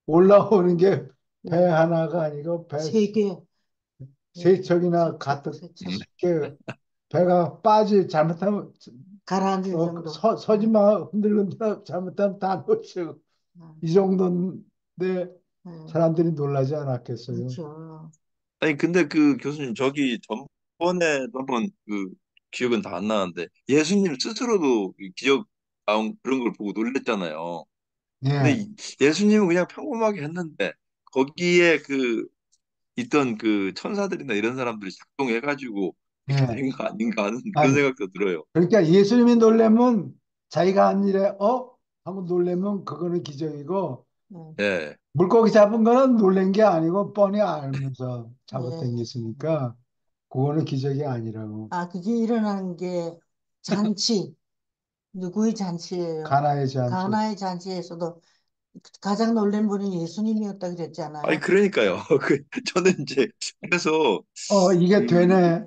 올라오는 게 배 예. 하나가 아니고 배 세 개, 세 예, 척이나 세척, 가득 음. 세척. 쉽게 배가 빠지 잘못하면 가라앉을 어, 정도. 서, 예, 서지마 흔들흔들 잘못하면 다 놓치고 예, 이 정도인데 예. 사람들이 놀라지 않았겠어요. 그렇죠. 아니 근데 그 교수님 저기 전번에도 한번 그 기억은 다 안 나는데 예수님 스스로도 이 기적 나온 그런 걸 보고 놀랬잖아요. 근데 예, 이- 예수님은 그냥 평범하게 했는데 거기에 그 있던 그 천사들이나 이런 사람들이 작동해가지고 이렇게 예. 된 거 아닌가 하는 그런 아니, 생각도 들어요. 그러니까 예수님이 놀라면 자기가 한 일에 어? 하고 놀라면 그거는 기적이고 예, 예. 물고기 잡은 거는 놀란 게 아니고 뻔히 알면서 예. 잡아당겼으니까 그거는 기적이 아니라고. 아, 그게 일어나는 게 잔치, 누구의 잔치예요? 가나의 잔치. 가나의 잔치에서도 가장 놀란 분이 예수님이었다 아니 그랬잖아요. 그러니까요. 그 저는 이제 그래서 어, 이게 그 되네.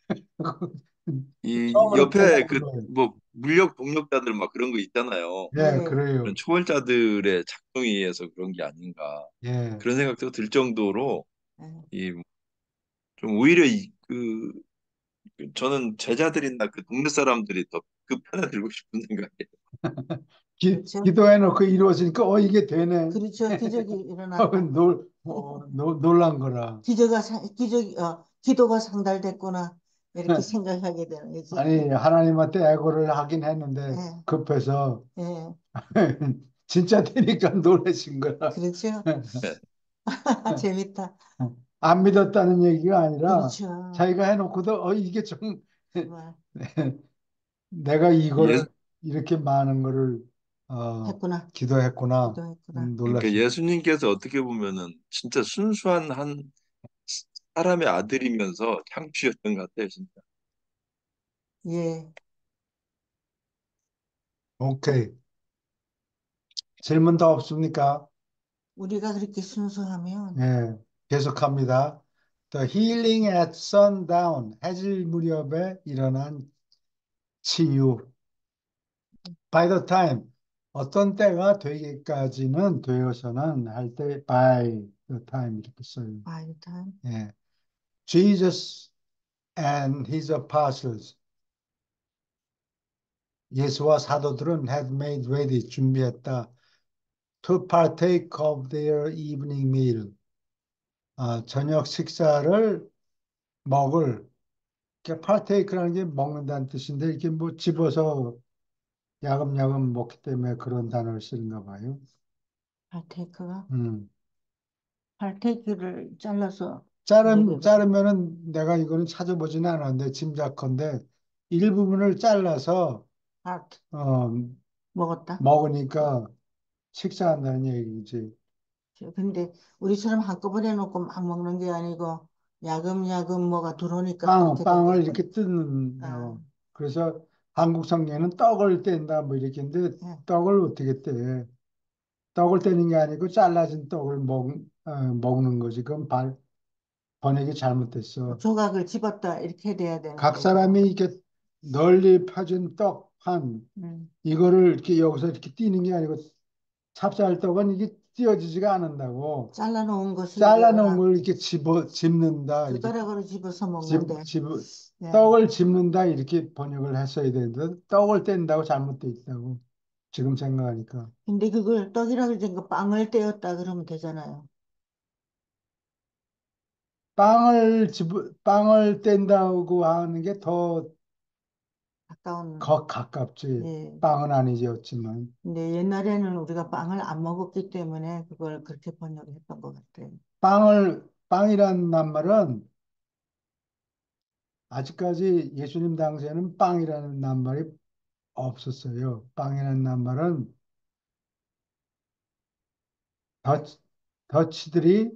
이 처음으로 옆에 깨달은 그 거예요. 뭐 물력 동력자들 막 그런 거 있잖아요. 예, 예, 그런 그래요. 초월자들의 작동에 의해서 그런 게 아닌가 예. 그런 생각도 들 정도로 예. 이 좀 오히려 이, 그 그 저는 제자들이나 그 동네 사람들이 더 그 편에 들고 싶은 생각이에요. 기, 그렇죠. 기도해놓고 이루어지니까 어, 이게 되네. 그렇죠. 기적이 어, 일어났다. 놀, 어, 노, 놀란 거라. 기저가 상- 기적 어 기도가 상달됐구나 이렇게 생각하게 되는 거지. 아니, 하나님한테 애고를 하긴 했는데 예, 급해서 예, 진짜 되니까 놀라신 거야. 그렇죠. 네. 재밌다. 안 믿었다는 얘기가 아니라 그렇죠. 자기가 해놓고도 어, 이게 좀 뭐, 내가 예, 이거를 이렇게 많은 거를 어, 했구나. 기도했구나. 기도했구나. 음, 그러니까 놀랐습니다. 예수님께서 어떻게 보면은 진짜 순수한 한 사람의 아들이면서 창조였던 것 같아요, 진짜. 예, 오케이. 질문 더 없습니까? 우리가 그렇게 순수하면 예, 계속합니다. The healing at sundown, 해질 무렵에 일어난 치유. By the time, 어떤 때가 되기까지는 되어서는 할 때 by the time 이렇게 써요. by time 예. Jesus and his apostles, 예수와 사도들은 had made ready, 준비했다. To partake of their evening meal, 아, 저녁 식사를 먹을, 이렇게 partake라는 게 먹는다는 뜻인데, 이렇게 뭐 집어서 야금야금 먹기 때문에 그런 단어를 쓰는가 봐요. partake가 음. partake를 잘라서 자르, 얘기해봐. 자르면은 내가 이거는 찾아보지는 않았는데 짐작컨대 일부분을 잘라서 part 어, 먹었다. 먹으니까 식사한다는 얘기지. 근데 우리처럼 한꺼번에 놓고 막 먹는 게 아니고 야금야금 뭐가 들어오니까 빵, 그렇게 된 빵을 거거든. 이렇게 아, 뜯는다고. 그래서 한국 성경에는 떡을 뗀다 뭐 이렇게 했는데 예. 떡을 어떻게 떼? 떡을 떼는 게 아니고 잘라진 떡을 먹, 어, 먹는 거지. 그건 발, 번역이 잘못됐어. 조각을 집었다 이렇게 돼야 각 되는데 그거. 사람이 이렇게 널리 펴진 떡판 음, 이거를 이렇게 여기서 이렇게 띄는 게 아니고 찹쌀떡은 이게 띄어지지가 않는다고. 잘라놓은 것을 잘라놓은 그냥 걸 이렇게 집어 집는다 이렇게 젓가락으로 집어서 집, 먹는데. 집, 예. 떡을 집는다 이렇게 번역을 했어야 되는데 떡을 뗀다고 잘못돼 있다고 지금 생각하니까 근데 그걸 떡이라고 된 거 빵을 떼었다 그러면 되잖아요. 빵을 집 빵을 뗀다고 하는 게 더 가까운. 가깝지. 예. 빵은 아니었지만 근데 옛날에는 우리가 빵을 안 먹었기 때문에 그걸 그렇게 번역을 했던 것 같아요. 빵을 빵이라는 낱말은 아직까지 예수님 당시에는 빵이라는 낱말이 없었어요. 빵이라는 낱말은 더치, 더치들이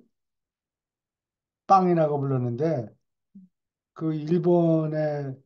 빵이라고 불렀는데 그 일본의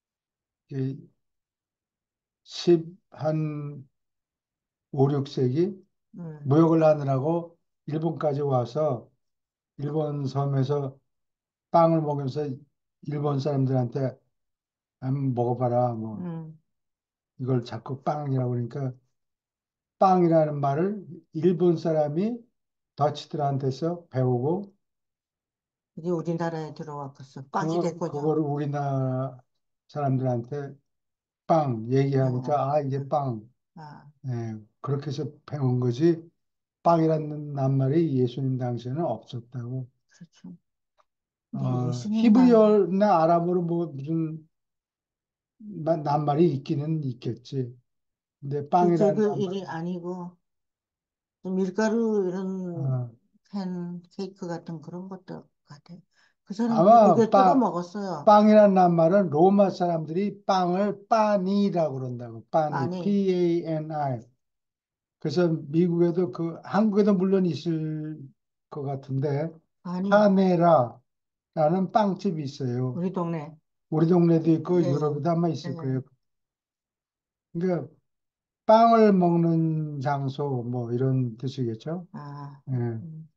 십한 오, 육 세기 음, 무역을 하느라고 일본까지 와서 일본 섬에서 빵을 먹으면서 일본 사람들한테 한번 먹어봐라 뭐 음, 이걸 자꾸 빵이라고 그러니까 빵이라는 말을 일본 사람이 더치들한테서 배우고 이게 우리나라에 들어왔겠어. 빡이 그 됐군요. 그거를 우리나라 사람들한테 빵 어, 얘기하니까 아 이게 음, 빵 아, 예, 그렇게 해서 배운 거지 빵이라는 낱말이 예수님 당시에는 없었다고. 그렇죠. 이제 어, 예수님 당, 히브리어나 아람어로 뭐 무슨 마- 낱말이 있기는 있겠지. 근데 그저 빵이라는 그 낱말, 일이 아니고, 좀 밀가루 이런 어, 팬 케이크 같은 그런 것도 같아. 그 사람 아마 미국에 뜯어 빵, 먹었어요. 빵이라는 낱말은 로마 사람들이 빵을 빠니라고 그런다고. 빠니, 많이, P-A-N-I. 그래서 미국에도 그 한국에도 물론 있을 것 같은데 많이, 파네라라는 빵집이 있어요. 우리 동네. 우리 동네도 있고 예, 유럽에도 아마 예, 있을 예. 거예요. 그러니까 빵을 먹는 장소 뭐 이런 뜻이겠죠. 아, 예. 음,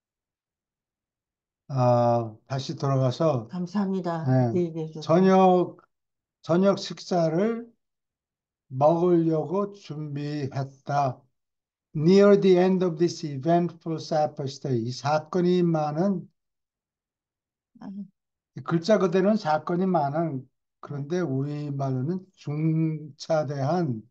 아, 다시 돌아가서 감사합니다. 예. 얘기해 줘서. 저녁 저녁 식사를 먹으려고 준비했다. Near the end of this eventful Sabbath day. 이 사건이 많은 아, 글자 그대로는 사건이 많은 네. 그런데 우리말로는 중차대한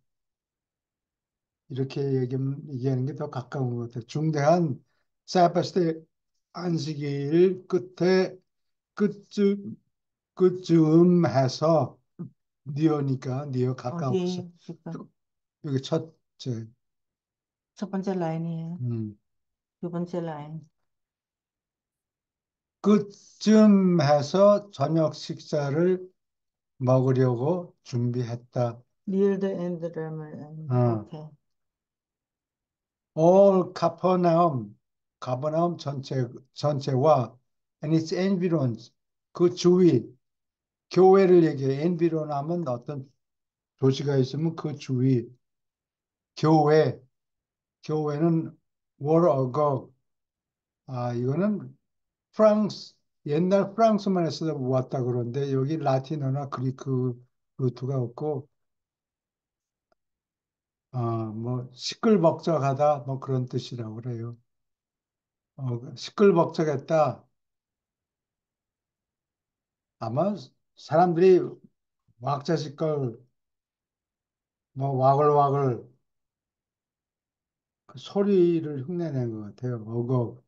이렇게 얘기하면, 얘기하는 게 더 가까운 것 같아요. 중대한 사바스데 안식일 끝에 끝쯤 끝쯤 해서 니어니까 니어 가까워서 어디 지금 여기 첫째 첫 번째 라인이에요. 음, 두 번째 라인. 끝쯤 해서 저녁 식사를 먹으려고 준비했다. Near the end 라인. 어. 오케이. All Capernaum, 가버나움 전체 전체와 and its environs 그 주위 교회를 얘기해. environ 하면 어떤 도시가 있으면 그 주위 교회 교회는 were agog. 아 이거는 프랑스 옛날 프랑스말에서 왔다 그러는데 여기 라틴어나 그리크 루트가 없고 어뭐 시끌벅적하다 뭐 그런 뜻이라고 그래요. 어, 시끌벅적했다. 아마 사람들이 왁자지껄 뭐 와글와글 그 소리를 흉내낸 것 같아요. 어거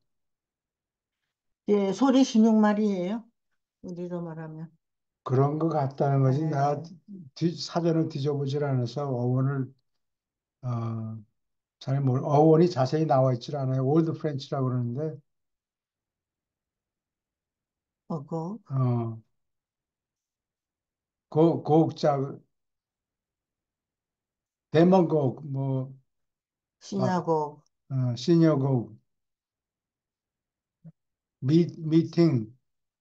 예, 소리 신용말이에요. 우리로 말하면. 그런 것 같다는 거지. 나 예, 뒤, 사전을 뒤져보질 않아서 어원을 어, 잘 모르. 어원이 자세히 나와 있질 않아요. 올드 프렌치라고 그러는데 어고, 어, 고, 고국자 대먼곡 뭐 막, 시냐고, 어, 시니어곡 미, 미팅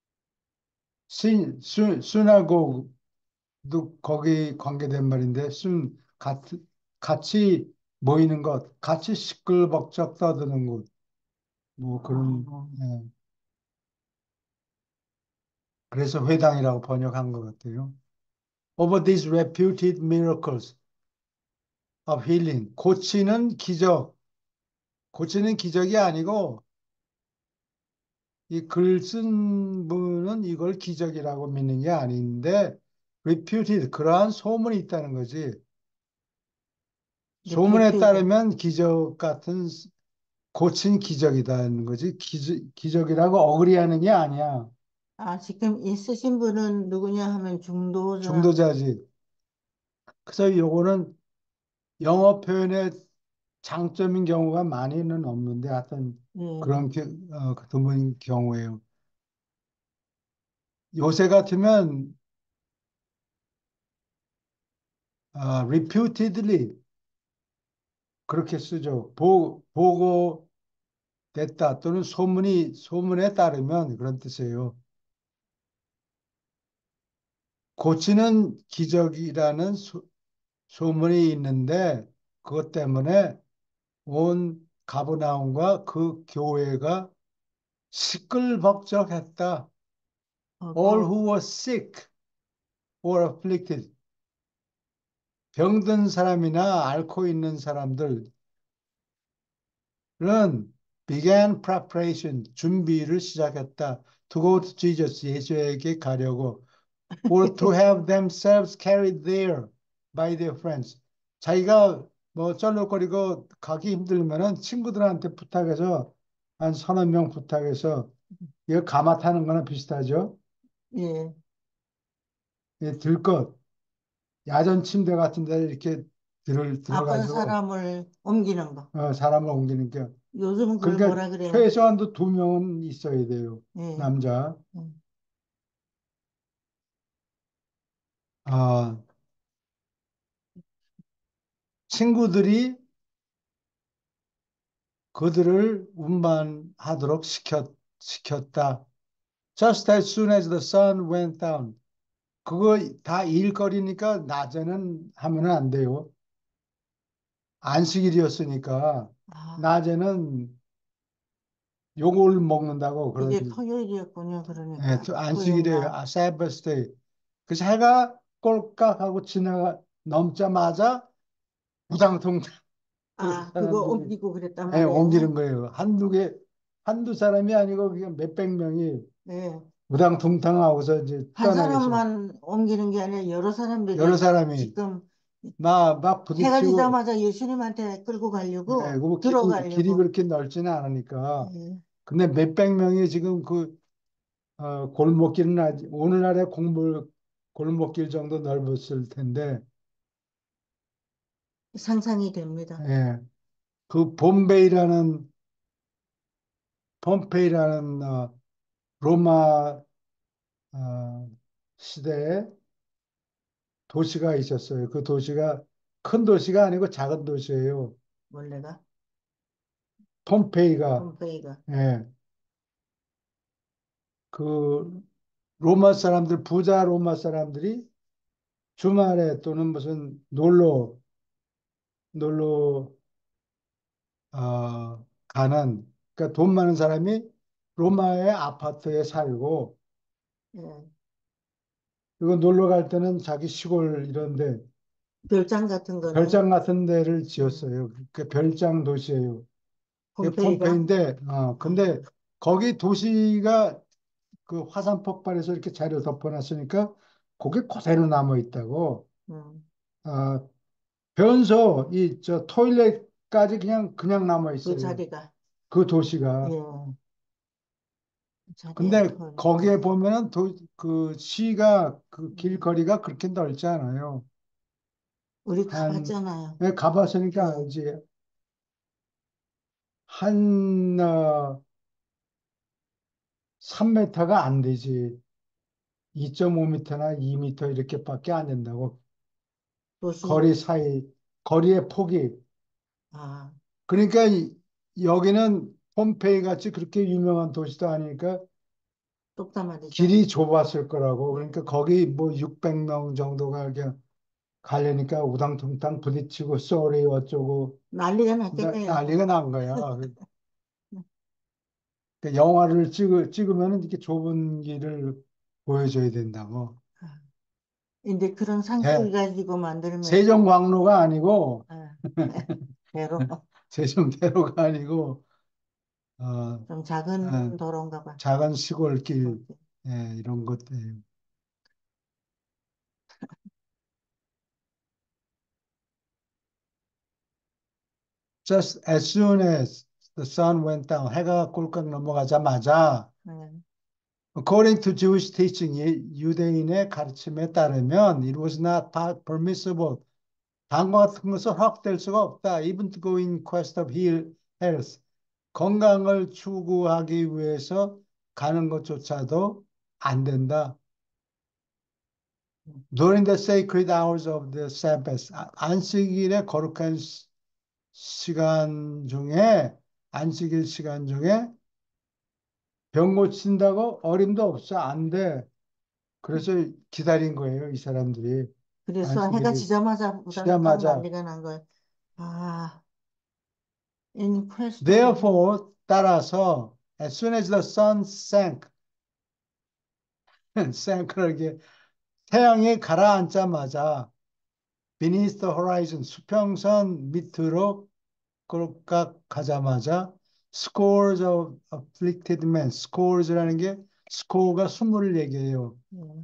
시, 수, 수나곡 도 거기 관계된 말인데 순 같이 같이 모이는 것, 같이 시끌벅적 떠드는 곳, 뭐 그런 어, 예. 그래서 회당이라고 번역한 것 같아요. Over these reputed miracles of healing, 고치는 기적, 고치는 기적이 아니고 이 글 쓴 분은 이걸 기적이라고 믿는 게 아닌데 reputed 그러한 소문이 있다는 거지. 소문에 reputed. 따르면 기적 같은 고친 기적이다는 거지. 기적, 기적이라고 어그리하는 게 아니야. 아, 지금 있으신 분은 누구냐 하면 중도자, 중도자지. 그래서 요거는 영어 표현의 장점인 경우가 많이는 없는데 하여튼 예, 그런 게, 어, 그 드문 경우에요. 요새 같으면 어, reputedly 그렇게 쓰죠. 보, 보고 됐다 또는 소문이 소문에 따르면 그런 뜻이에요. 고치는 기적이라는 소, 소문이 있는데 그것 때문에 온 가버나움과 그 교회가 시끌벅적했다. All 어고, who were sick or afflicted. 병든 사람이나 앓고 있는 사람들은 began preparation, 준비를 시작했다. To go to Jesus, 예수에게 가려고. Or to have themselves carried there by their friends. 자기가 뭐 쩔룩거리고 가기 힘들면은 친구들한테 부탁해서 한 서너 명 부탁해서 이거 가마 타는 거랑 비슷하죠. 예. 예, 들것 야전 침대 같은 데 이렇게 들, 아픈 들어가지고 사람을 옮기는 거. 어, 사람을 옮기는 게 요즘 그걸 그러니까 뭐라 그래요? 최소한도 두 명은 있어야 돼요. 예. 남자. 음. 아, 친구들이 그들을 운반하도록 시켰, 시켰다. Just as soon as the sun went down. 그거 다 일거리니까 낮에는 하면 안 돼요. 안식일이었으니까 아, 낮에는 요걸 먹는다고 그런 그게 토요일이었군요. 예, 그러니까 또 안식일이에요. 토요일 아, 사바스 데이. 그래서 해가 꼴깍하고 지나가 넘자마자 우당통당 그 아, 그거 사람들이 옮기고 그랬단 예, 말이에요. 옮기는 거예요. 한두 개, 한두 사람이 아니고 그냥 몇백 명이 예. 우당통탕하고서 이제 한 떠나겠죠. 사람만 옮기는 게 아니라 여러 여러 사람들이 사람이 지금 막, 막 해가 부딪히고, 지자마자 예수님한테 끌고 예, 가려고, 그 기- 길이 들어가려고. 그렇게 넓지는 않으니까. 예. 근데 몇백 명이 지금 그, 어, 골목길은 아직, 오늘날의 공물, 골목길 정도 넓었을 텐데, 상상이 됩니다. 예, 그 봄베이라는, 폼페이라는, 어, 로마, 어, 시대에 도시가 있었어요. 그 도시가 큰 도시가 아니고 작은 도시예요. 원래가 폼페이가, 폼페이가. 예, 그 로마 사람들, 부자 로마 사람들이 주말에 또는 무슨 놀러, 놀러, 어, 가는, 그러니까 돈 많은 사람이 로마의 아파트에 살고, 예. 그리고 놀러 갈 때는 자기 시골 이런데, 별장 같은 거는 별장 같은 데를 음, 지었어요. 그 별장 도시예요. 그게 폼페이가. 폼페이인데, 어, 아, 근데 거기 도시가 그 화산 폭발에서 이렇게 자료 덮어놨으니까 그게 그대로 남아 있다고. 음, 아, 변소, 이, 저, 토일렛까지 그냥, 그냥 남아 그 있어요. 자리가. 그 도시가. 예. 그 자리에 근데 토요일까지. 거기에 보면은 도, 그 시가 그 음, 길거리가 그렇게 넓지 않아요. 우리 한, 가봤잖아요. 예, 가봤으니까 예. 알지. 한, 어, 삼 미터가 안 되지. 이 점 오 미터나 이 미터 이렇게밖에 안 된다고. 도시. 거리 사이, 거리의 폭이. 아, 그러니까 이- 여기는 폼페이 같이 그렇게 유명한 도시도 아니니까 좁단 말이죠. 길이 좁았을 거라고. 예. 그러니까 거기 뭐 육백 명 정도가 그냥 가려니까 우당탕탕 부딪히고 쏘리 어쩌고 난리가 나- 났겠네요. 난리가 난 거야. 그 영화를 찍으, 찍으면 이렇게 좁은 길을 보여줘야 된다고. 아, 이제 그런 상식을 대, 가지고 만들면 또, 세종광로가 아니고 아, 대로 세종대로가 아니고 어, 어, 좀 작은 도로인가 봐. 작은 시골길 그렇게. 예, 이런 것들. Just as soon as the sun went down, 해가 꼴깍 넘어가자마자, 예. according to Jewish teaching, 예, 유대인의 가르침에 따르면, it was not permissible. 방과 같은 것은 허락될 수가 없다. Even to go in quest of heal, health. 건강을 추구하기 위해서 가는 것조차도 안 된다. During the sacred hours of the Sabbath, 아, 안식일의 거룩한 시- 시간 중에, 안식일 시간 중에 병 고친다고 어림도 없어. 안 돼. 그래서 기다린 거예요, 이 사람들이. 그래서 해가 안식일이 지자마자 우당탕 시자마자. 난리가 난 거예요. 아, in quest of, Therefore, 따라서, as soon as the sun sank, sank, 그러게, 태양이 가라앉자마자, beneath the horizon, 수평선 밑으로 꼴깍 가자마자, scores of afflicted men. scores라는 게 score가 스물을 얘기해요. 예,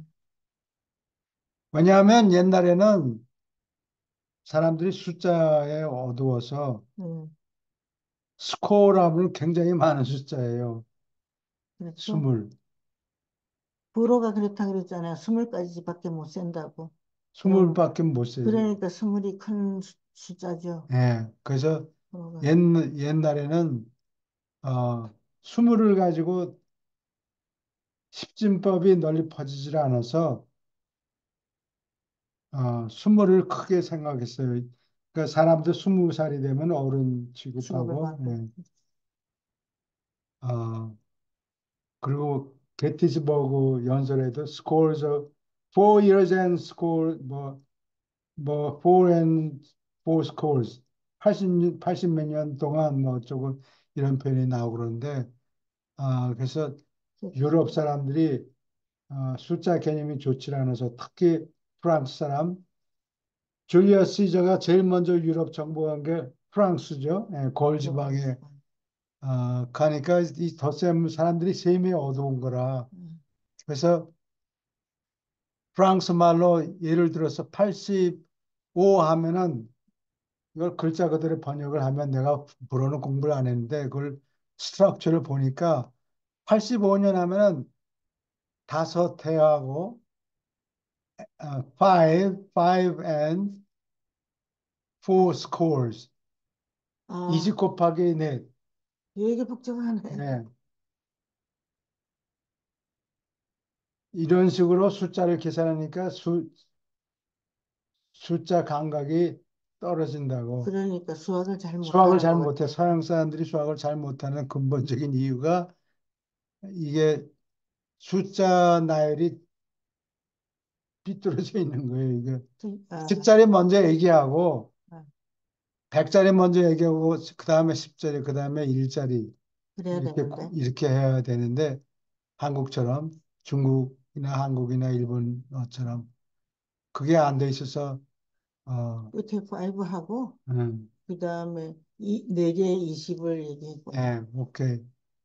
왜냐하면 옛날에는 사람들이 숫자에 어두워서 예, 스코어라면 굉장히 많은 숫자예요. 그렇죠. 스물. 불어가 그렇다 그랬잖아요. 스물까지밖에 못 센다고. 그러면 스물밖에 못 세지. 그러니까 스물이 큰 수- 숫자죠. 예. 그래서 불어가. 옛, 옛날에는 어, 스물을 가지고 십진법이 널리 퍼지질 않아서 어, 스물을 크게 생각했어요. 그러니까 사람들 스무 살이 되면 어른 취급을 취급하고, 받고. 예. 어, 그리고 게티스버그 연설에도 scores of four years and score 뭐, 뭐 four and four scores 팔십, 팔십 몇 년 동안 뭐 조금 이런 표현이 나오고 그러는데 아, 그래서 유럽 사람들이 어, 숫자 개념이 좋지 않아서 특히 프랑스 사람 줄리어스 시저가 제일 먼저 유럽 정복한 게 프랑스죠. 예, 거울 지방에 프랑스. 어, 가니까 이 덧셈 사람들이 셈이 어두운 거라. 음, 그래서 프랑스 말로 예를 들어서 팔십오 하면은 이걸 글자 그대로 번역을 하면 내가 불어는 공부를 안 했는데 그걸 스트럭처를 보니까 팔십오 년 하면은 다섯 해하고 어, five, five and four scores 이십 아, 곱하기 넷. 되게 복잡하네. 네. 이런 식으로 숫자를 계산하니까 수, 숫자 감각이 떨어진다고. 그러니까 수학을 잘 수학을 못하는 잘 것 못해. 같아. 서양 사람들이 수학을 잘 못하는 근본적인 이유가 이게 숫자 나열이 삐뚤어져 있는 거예요. 이게 아, 십자리 먼저 얘기하고 아, 백자리 먼저 얘기하고 그 다음에 십자리, 그 다음에 일자리 그래야 이렇게 되는데. 이렇게 해야 되는데 한국처럼 중국이나 한국이나 일본어처럼 그게 안 돼 있어서 어, 끝에 파이브 하고, 음, 그 다음에 이, 네 개에 이십을 얘기했구나. 예, 오케이.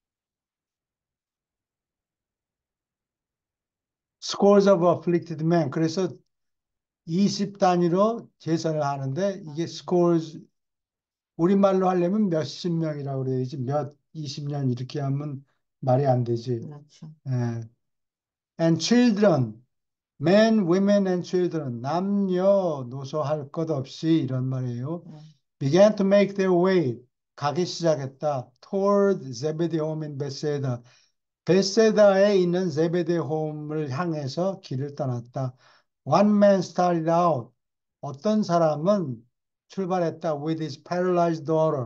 Scores of afflicted men. 그래서 이십 단위로 계산을 하는데 아, 이게 scores 우리말로 하려면 몇십 명이라고 그래야지 몇 이십 년 이렇게 하면 말이 안 되지. 그렇죠. 예. And children, men, women and children. 남녀 노소 할 것 없이 이런 말이에요. 예, began to make their way. 가기 시작했다. toward Zebedee home in Bethsaida. 베세다에 있는 제베데 홈을 향해서 길을 떠났다. One man started out. 어떤 사람은 출발했다. With his paralyzed daughter.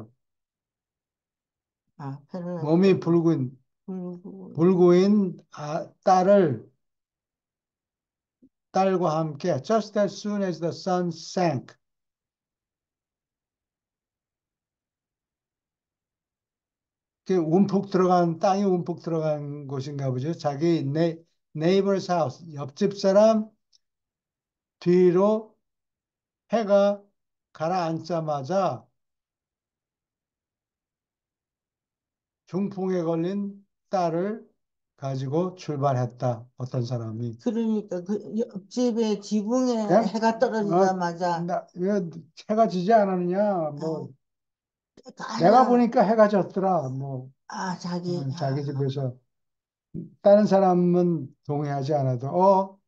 아, 패러라이즈 몸이 도어. 불근, 불구, 불구인 아, 딸을, 딸과 함께 just as soon as the sun sank. 그 움푹 들어간, 땅이 움푹 들어간 곳인가 보죠. 자기 네, neighbor's house, 옆집 사람 뒤로 해가 가라앉자마자 중풍에 걸린 딸을 가지고 출발했다. 어떤 사람이. 그러니까 그 옆집에 지붕에 그냥, 해가 어, 떨어지자마자, 나, 왜 해가 지지 않았느냐? 아, 뭐, 내가 가야, 보니까 해가 졌더라. 뭐, 아, 자기, 어, 자기 아, 집에서. 다른 사람은 동의하지 않아도, 어,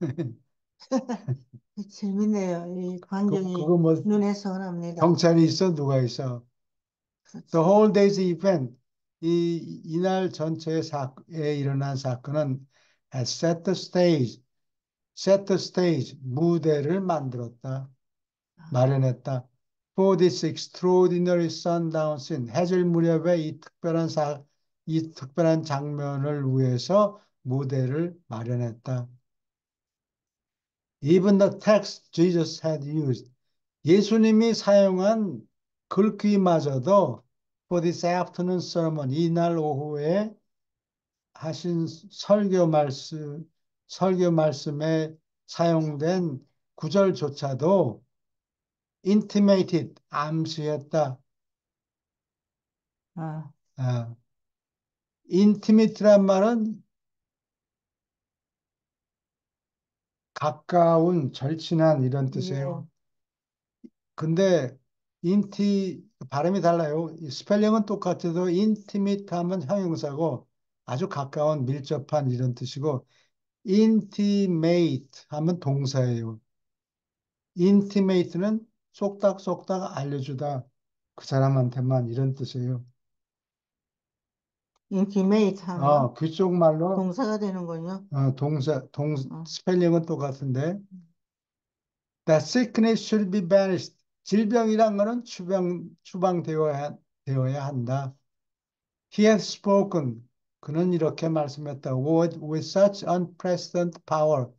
재밌네요. 이 그, 광경이 그거 뭐, 눈에 선합니다. 경찰이 있어? 누가 있어? The 그렇죠. whole day's event. 이, 이날 전체의 사에 일어난 사건은 has set the stage, set the stage, 무대를 만들었다. 아, 마련했다. For this extraordinary sundown scene, 해질 무렵에 이 특별한 사, 이 특별한 장면을 위해서 무대를 마련했다. Even the text Jesus had used, 예수님이 사용한 글귀마저도 for this afternoon sermon, 이날 오후에 하신 설교 말씀, 설교 말씀에 사용된 구절조차도 intimated, 암시했다. 아, 아, intimate란 말은 가까운, 절친한 이런 예. 뜻이에요. 근데 인티 발음이 달라요. 이 스펠링은 똑같아도 intimate 하면 형용사고 아주 가까운, 밀접한 이런 뜻이고 intimate 하면 동사예요. intimate는 쏙닥쏙닥 알려주다. 그 사람한테만 이런 뜻이에요. 인티메이트 하면 어, 그쪽 말로 동사가 되는군요. 어, 동사, 동, 어. 스펠링은 똑같은데 That sickness should be banished. 질병이란 거는 추방, 추방되어야 되어야 한다. He had spoken. 그는 이렇게 말씀했다. With, with such unprecedented power.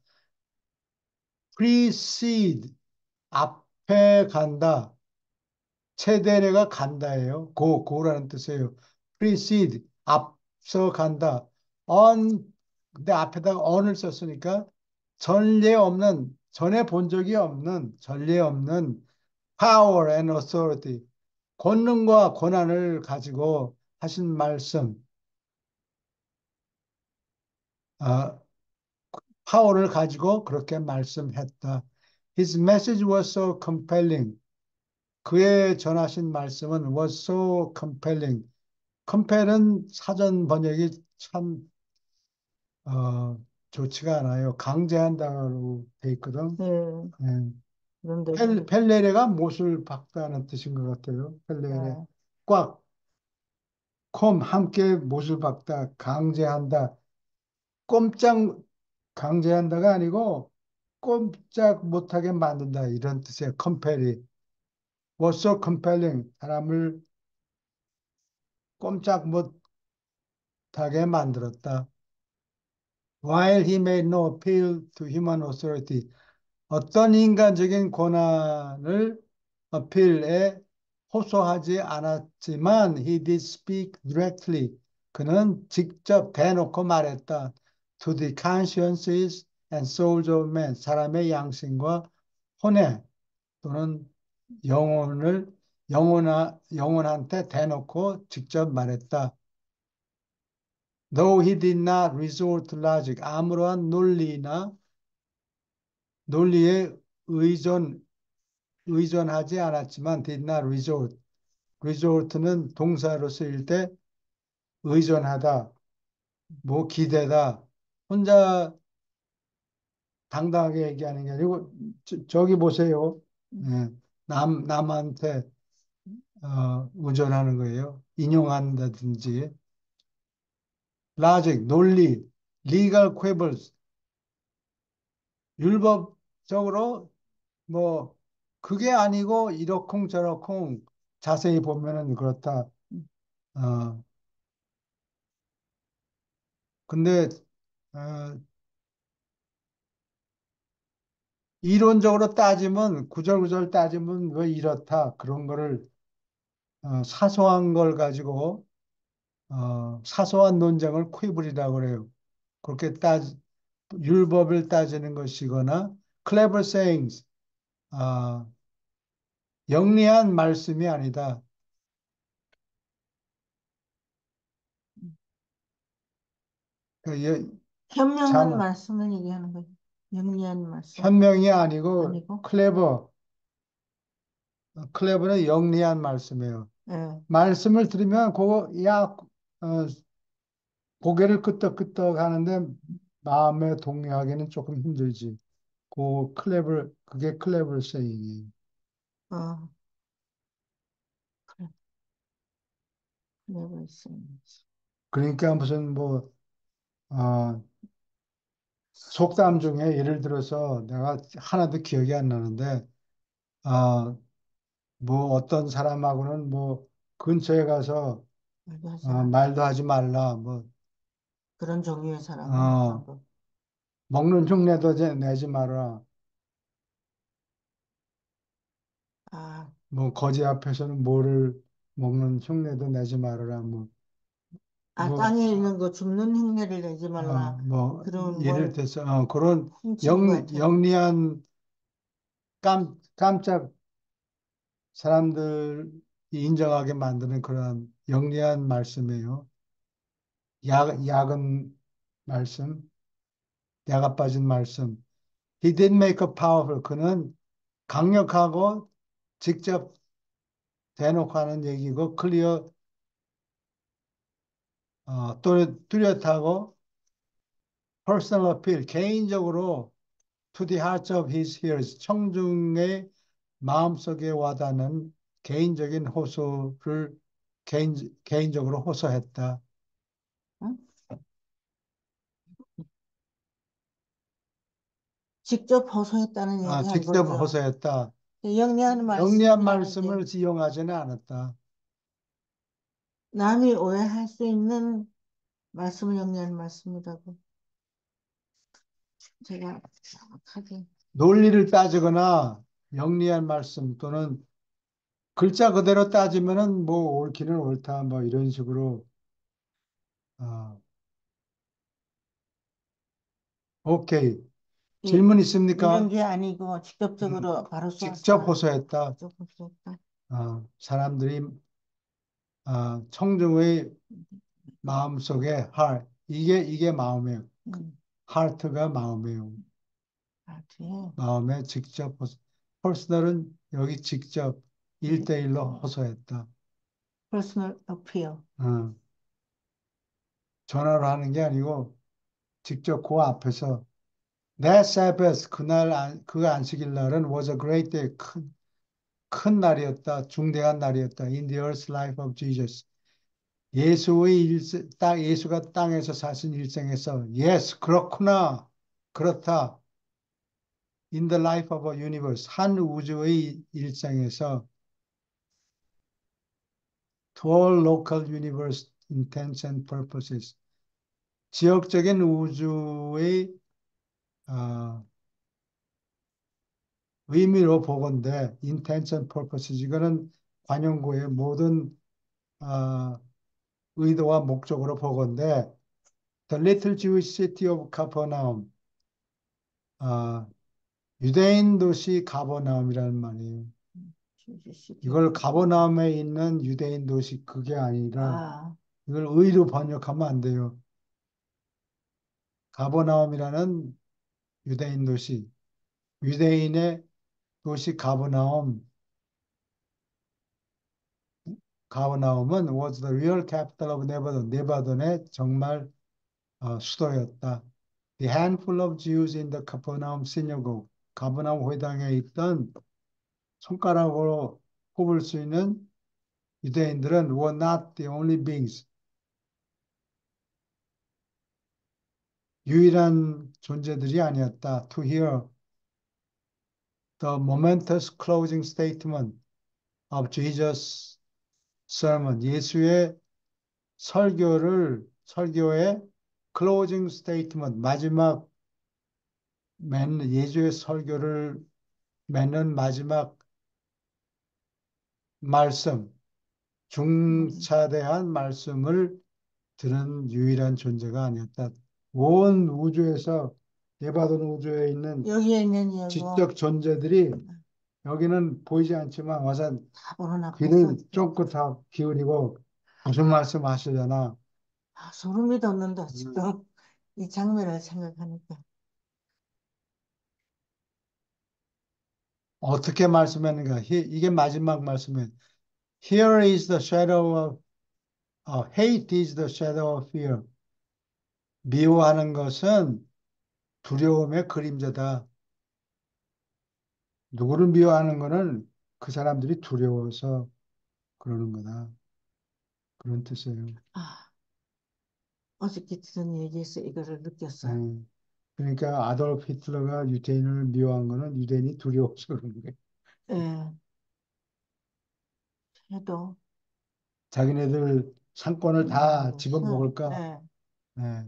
Precede. 앞에 간다. 체대래가 간다예요. 고, 고라는 뜻이에요. Precede. 앞서 간다. On. 근데 앞에다가 on을 썼으니까 전례 없는, 전에 본 적이 없는, 전례 없는 power and authority. 권능과 권한을 가지고 하신 말씀. 어, 파워를 가지고 그렇게 말씀했다. His message was so compelling. 그의 전하신 말씀은 was so compelling. compel은 사전 번역이 참 어, 좋지가 않아요. 강제한다고 돼 있거든. 예. 예. 그런데 펠, 우리 펠레레가 못을 박다는 뜻인 것 같아요. 펠레레. 예. 꽉, 콤, 함께 못을 박다, 강제한다. 꼼짝 강제한다가 아니고 꼼짝 못하게 만든다 이런 뜻이에요. compel이 was so compelling 사람을 꼼짝 못하게 만들었다. While he made no appeal to human authority 어떤 인간적인 권한을 어필에 호소하지 않았지만 he did speak directly 그는 직접 대놓고 말했다. To the consciences and souls of men 사람의 양심과 혼에 또는 영혼을 영혼아, 영혼한테 대놓고 직접 말했다. Though he did not resort to logic 아무러한 논리나 논리에 의존 의존하지 않았지만 did not resort. resort는 동사로 쓰일 때 의존하다, 뭐 기대다. 혼자 당당하게 얘기하는 게 아니고 저, 기 보세요. 예, 남 남한테 어, 의존하는 거예요. 인용한다든지 logic, 논리, legal quibbles, 율법적으로 뭐 그게 아니고 이러쿵저러쿵 자세히 보면은 그렇다. 어, 근데 어, 이론적으로 따지면 구절구절 따지면 왜 이렇다 그런 거를 어, 사소한 걸 가지고 어, 사소한 논쟁을 퀴블이라고 그래요. 그렇게 따지 율법을 따지는 것이거나 clever sayings 아, 영리한 말씀이 아니다. 그 여- 현명한 참 말씀을 얘기하는 거예요. 영리한 말씀 현명이 아니고 아니고 클레버 클레버는 영리한 말씀이에요. 예. 말씀을 들으면 그거 야 어, 고개를 끄덕끄덕 하는데 마음에 동의하기는 조금 힘들지. 그 클레버 그게 클레버 세잉이에요. 어, 그래. 내가 있습니다. 그러니까 무슨 뭐 어, 속담 중에 예를 들어서 내가 하나도 기억이 안 나는데 어, 뭐 어떤 사람하고는 뭐 근처에 가서 말도 하지 어, 말라. 말도 하지 말라. 뭐 그런 종류의 사람은 어, 그런 거. 먹는 흉내도 제- 내지 마라. 아, 뭐 거지 앞에서는 뭐를 먹는 흉내도 내지 말아라. 뭐 아, 뭐, 땅에 있는 거 줍는 흉내를 내지 어, 말라. 뭐, 그런 예를 뭘 들어서, 어, 그런 훔친 것 영, 같아. 영리한 깜, 깜짝 사람들이 인정하게 만드는 그런 영리한 말씀이에요. 야, 약은 말씀, 야가 빠진 말씀. He did make a powerful. 그는 강력하고 직접 대놓고 하는 얘기고, 클리어, 어, 또 뚜렷하고, personal appeal, 개인적으로 to the hearts of his hearers, 청중의 마음속에 와닿는 개인적인 호소를 개인, 개인적으로 호소했다. 응? 직접 호소했다는 아, 얘기한 직접 거죠. 호소했다. 영리한 영리한 말씀이라는 게 말씀을 이용하지는 않았다. 남이 오해할 수 있는 말씀을 영리한 말씀이라고 제가 정확하게 논리를 따지거나 영리한 말씀 또는 글자 그대로 따지면은 뭐 옳기는 옳다 뭐 이런 식으로 어, 오케이. 이, 질문 이런 있습니까? 게 아니고 음, 직접적으로 바로 직접 쏘았다. 호소했다. 직접 호소했다. 어, 사람들이 어, 청중의 마음속에 heart 이게 이게 마음이에요. 음, heart가 마음이에요. 아, 뒤에 마음에 직접 호소. personal은 여기 직접 일대일로 호소했다. personal appeal. 어, 전화로 하는 게 아니고 직접 그 앞에서 That Sabbath 그날 안, 그 안식일 날은 was a great day 큰, 큰 날이었다. 중대한 날이었다. In the earth life of Jesus. 예수의 일, 땅, 예수가 땅에서 사신 일생에서 yes 그렇구나 그렇다. In the life of a universe 한 우주의 일생에서 to all local universe intents and purposes 지역적인 우주의 어, 의미로 보건대 intents and purposes 이거는 관용구의 모든 어, 의도와 목적으로 보건대 The little Jewish city of Capernaum 어, 유대인 도시 가버나움이라는 말이에요. 이걸 가버나움에 있는 유대인 도시 그게 아니라 아, 이걸 의로 번역하면 안 돼요. 가버나움이라는 유대인 도시, 유대인의 도시 가버나움, 가버나움은 was the real capital of Nevada, 네바돈의 정말 어, 수도였다. The handful of Jews in the Capernaum synagogue, 가버나움 회당에 있던 손가락으로 꼽을 수 있는 유대인들은 were not the only beings. 유일한 존재들이 아니었다. To hear the momentous closing statement of Jesus' sermon. 예수의 설교를, 설교의 closing statement, 마지막 맺는, 예수의 설교를 맺는 마지막 말씀, 중차대한 말씀을 들은 유일한 존재가 아니었다. 온 우주에서 예바돈 우주에 있는 여기에 있는 예고 지적 존재들이 여기는 보이지 않지만 와서 다 보는 앞에서 귀를 쫑긋 다 기울이고 무슨 말씀 하시려나 아, 소름이 돋는다 음, 지금 이 장면을 생각하니까. 어떻게 말씀했는가. 히- 이게 마지막 말씀이에요. Here is the shadow of, 어, hate is the shadow of fear. 미워하는 것은 두려움의 그림자다. 누구를 미워하는 거는 그 사람들이 두려워서 그러는 거다. 그런 뜻이에요. 아, 어저께 들은 얘기에서 이거를 느꼈어. 음, 그러니까 아돌프 히틀러가 유대인을 미워한 거는 유대인이 두려워서 그러는 거예요. 예, 해도 자기네들 상권을 미워하는 다 것은 집어먹을까? 예, 네.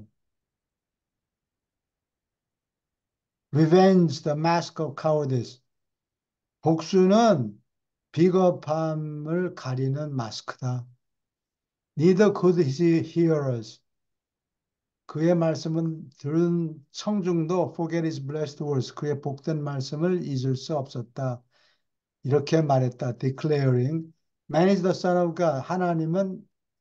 Revenge, the mask of cowardice. 복수는 비겁함을 가리는 마스크다. Neither could his hearers. 그의 말씀은 들은 청중도 forget his blessed words. 그의 복된 말씀을 잊을 수 없었다. 이렇게 말했다. Declaring, Man is the Son of God. 하나님은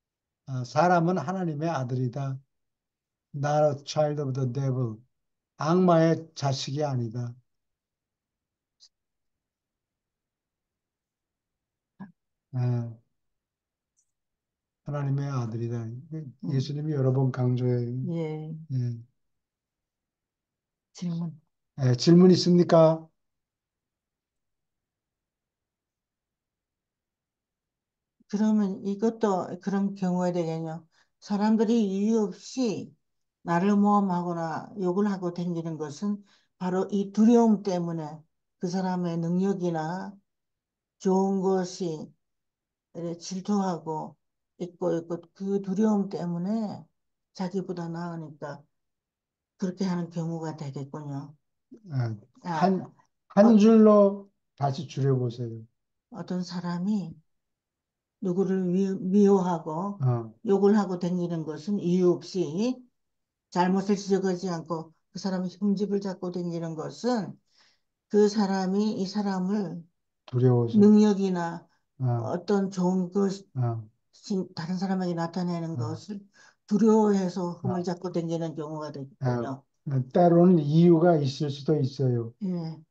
아, 사람은 하나님의 아들이다. Not a child of the devil. 악마의 자식이 아니다. 예, 하나님의 아들이다. 음, 예수님이 여러 번 강조해요. 예, 예. 질문. 예, 질문 있습니까? 그러면 이것도 그런 경우에 되겠네요. 사람들이 이유 없이 나를 모함하거나 욕을 하고 다니는 것은 바로 이 두려움 때문에 그 사람의 능력이나 좋은 것이 이렇게 질투하고 있고 있고 그 두려움 때문에 자기보다 나으니까 그렇게 하는 경우가 되겠군요. 예, 아, 한, 한 어, 줄로 다시 줄여보세요. 어떤 사람이 누구를 미, 미워하고 어, 욕을 하고 다니는 것은 이유 없이 잘못을 지적하지 않고 그 사람이 흠집을 잡고 다니는 것은 그 사람이 이 사람을 두려워서. 능력이나 어, 어떤 좋은 것, 어, 다른 사람에게 나타내는 어, 것을 두려워해서 흠을 어, 잡고 다니는 경우가 어. 되겠군요. 때로는 이유가 있을 수도 있어요. 예,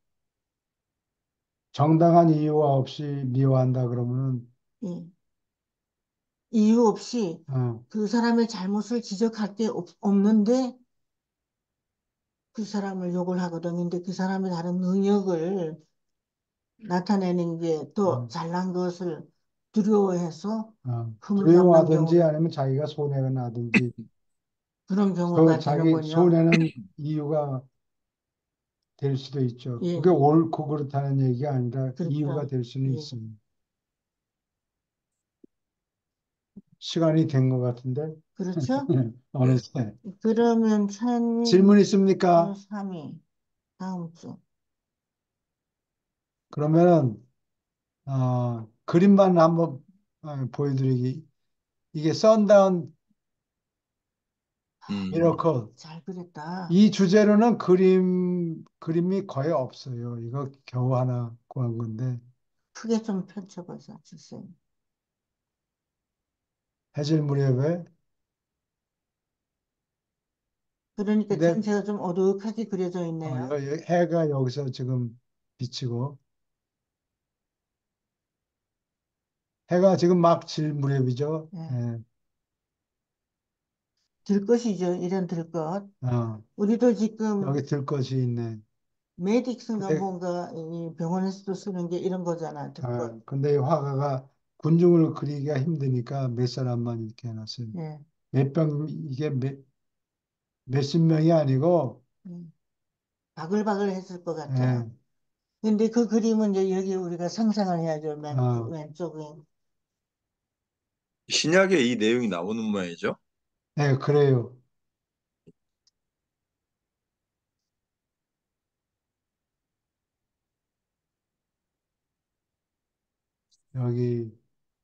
정당한 이유가 없이 미워한다 그러면은, 예. 이유 없이 어, 그 사람의 잘못을 지적할 게 없, 없는데 그 사람을 욕을 하거든. 근데 그 사람의 다른 능력을 나타내는 게 더 어, 잘난 것을 두려워해서 어. 흠을 잡는 두려워하든지 경우가, 아니면 자기가 손해가 나든지, 그런 소, 경우가 자기 되는군요. 손해는 이유가 될 수도 있죠. 예, 그게 예. 옳고 그렇다는 얘기가 아니라 이유가 그렇죠. 될 수는 예, 있습니다. 시간이 된 것 같은데, 그렇죠? 네. 어느새. 그러면 찬이 질문 있습니까? 삼위 다음 주. 그러면은, 어, 그림만 한번 어, 보여드리기. 이게 선다운 음, 미러클. 잘 그렸다. 이 주제로는 그림, 그림이 거의 없어요. 이거 겨우 하나 구한 건데, 크게 좀 펼쳐봐서 주세요. 해질 무렵에. 그러니까 근데 전체가 좀 어둑하게 그려져 어, 있네요. 여- 여- 해가 여기서 지금 비치고, 해가 지금 막 질 무렵이죠. 예. 예. 들것이죠. 이런 들것. 어, 우리도 지금 여기 들 것이 있네. 메딕슨가 근데, 뭔가 이 병원에서도 쓰는 게 이런 거잖아. 들것. 어, 근데 이 화가가 군중을 그리기가 힘드니까 몇 사람만 이렇게 해놨어요. 예. 몇 병, 이게 몇, 몇십 명이 아니고, 음. 바글바글 했을 것 같아요. 예, 근데 그 그림은 이제 여기 우리가 상상을 해야죠. 맨, 어, 왼쪽에. 신약에 이 내용이 나오는 모양이죠. 예, 그래요. 여기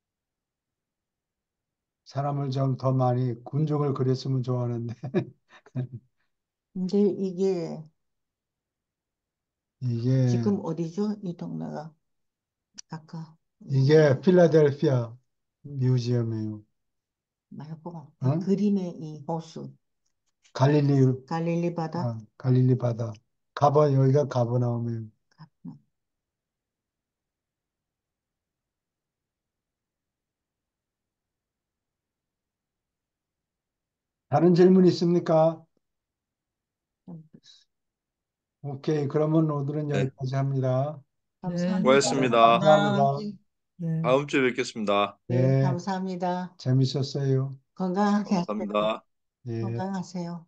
사람을 좀 더 많이 군중을 그렸으면 좋아하는데, 근데 이게 이게, 지금 어디죠? 이 동네가. 아까 이게 음, 필라델피아 뮤지엄이에요. 말고 이 어? 그림의 이 호수. 갈릴리, 갈릴리 바다. 아, 갈릴리 바다. 가버, 여기가 가버나움이에요. 다른 질문 있습니까? 오케이. 그러면 오늘은 네, 여기까지 합니다. 네, 감사합니다. 고맙습니다. 감사합니다. 감사합니다. 네. 다음 주에 뵙겠습니다. 네, 예, 감사합니다. 재밌었어요. 건강하게 하세요. 감사합니다. 예. 건강하세요.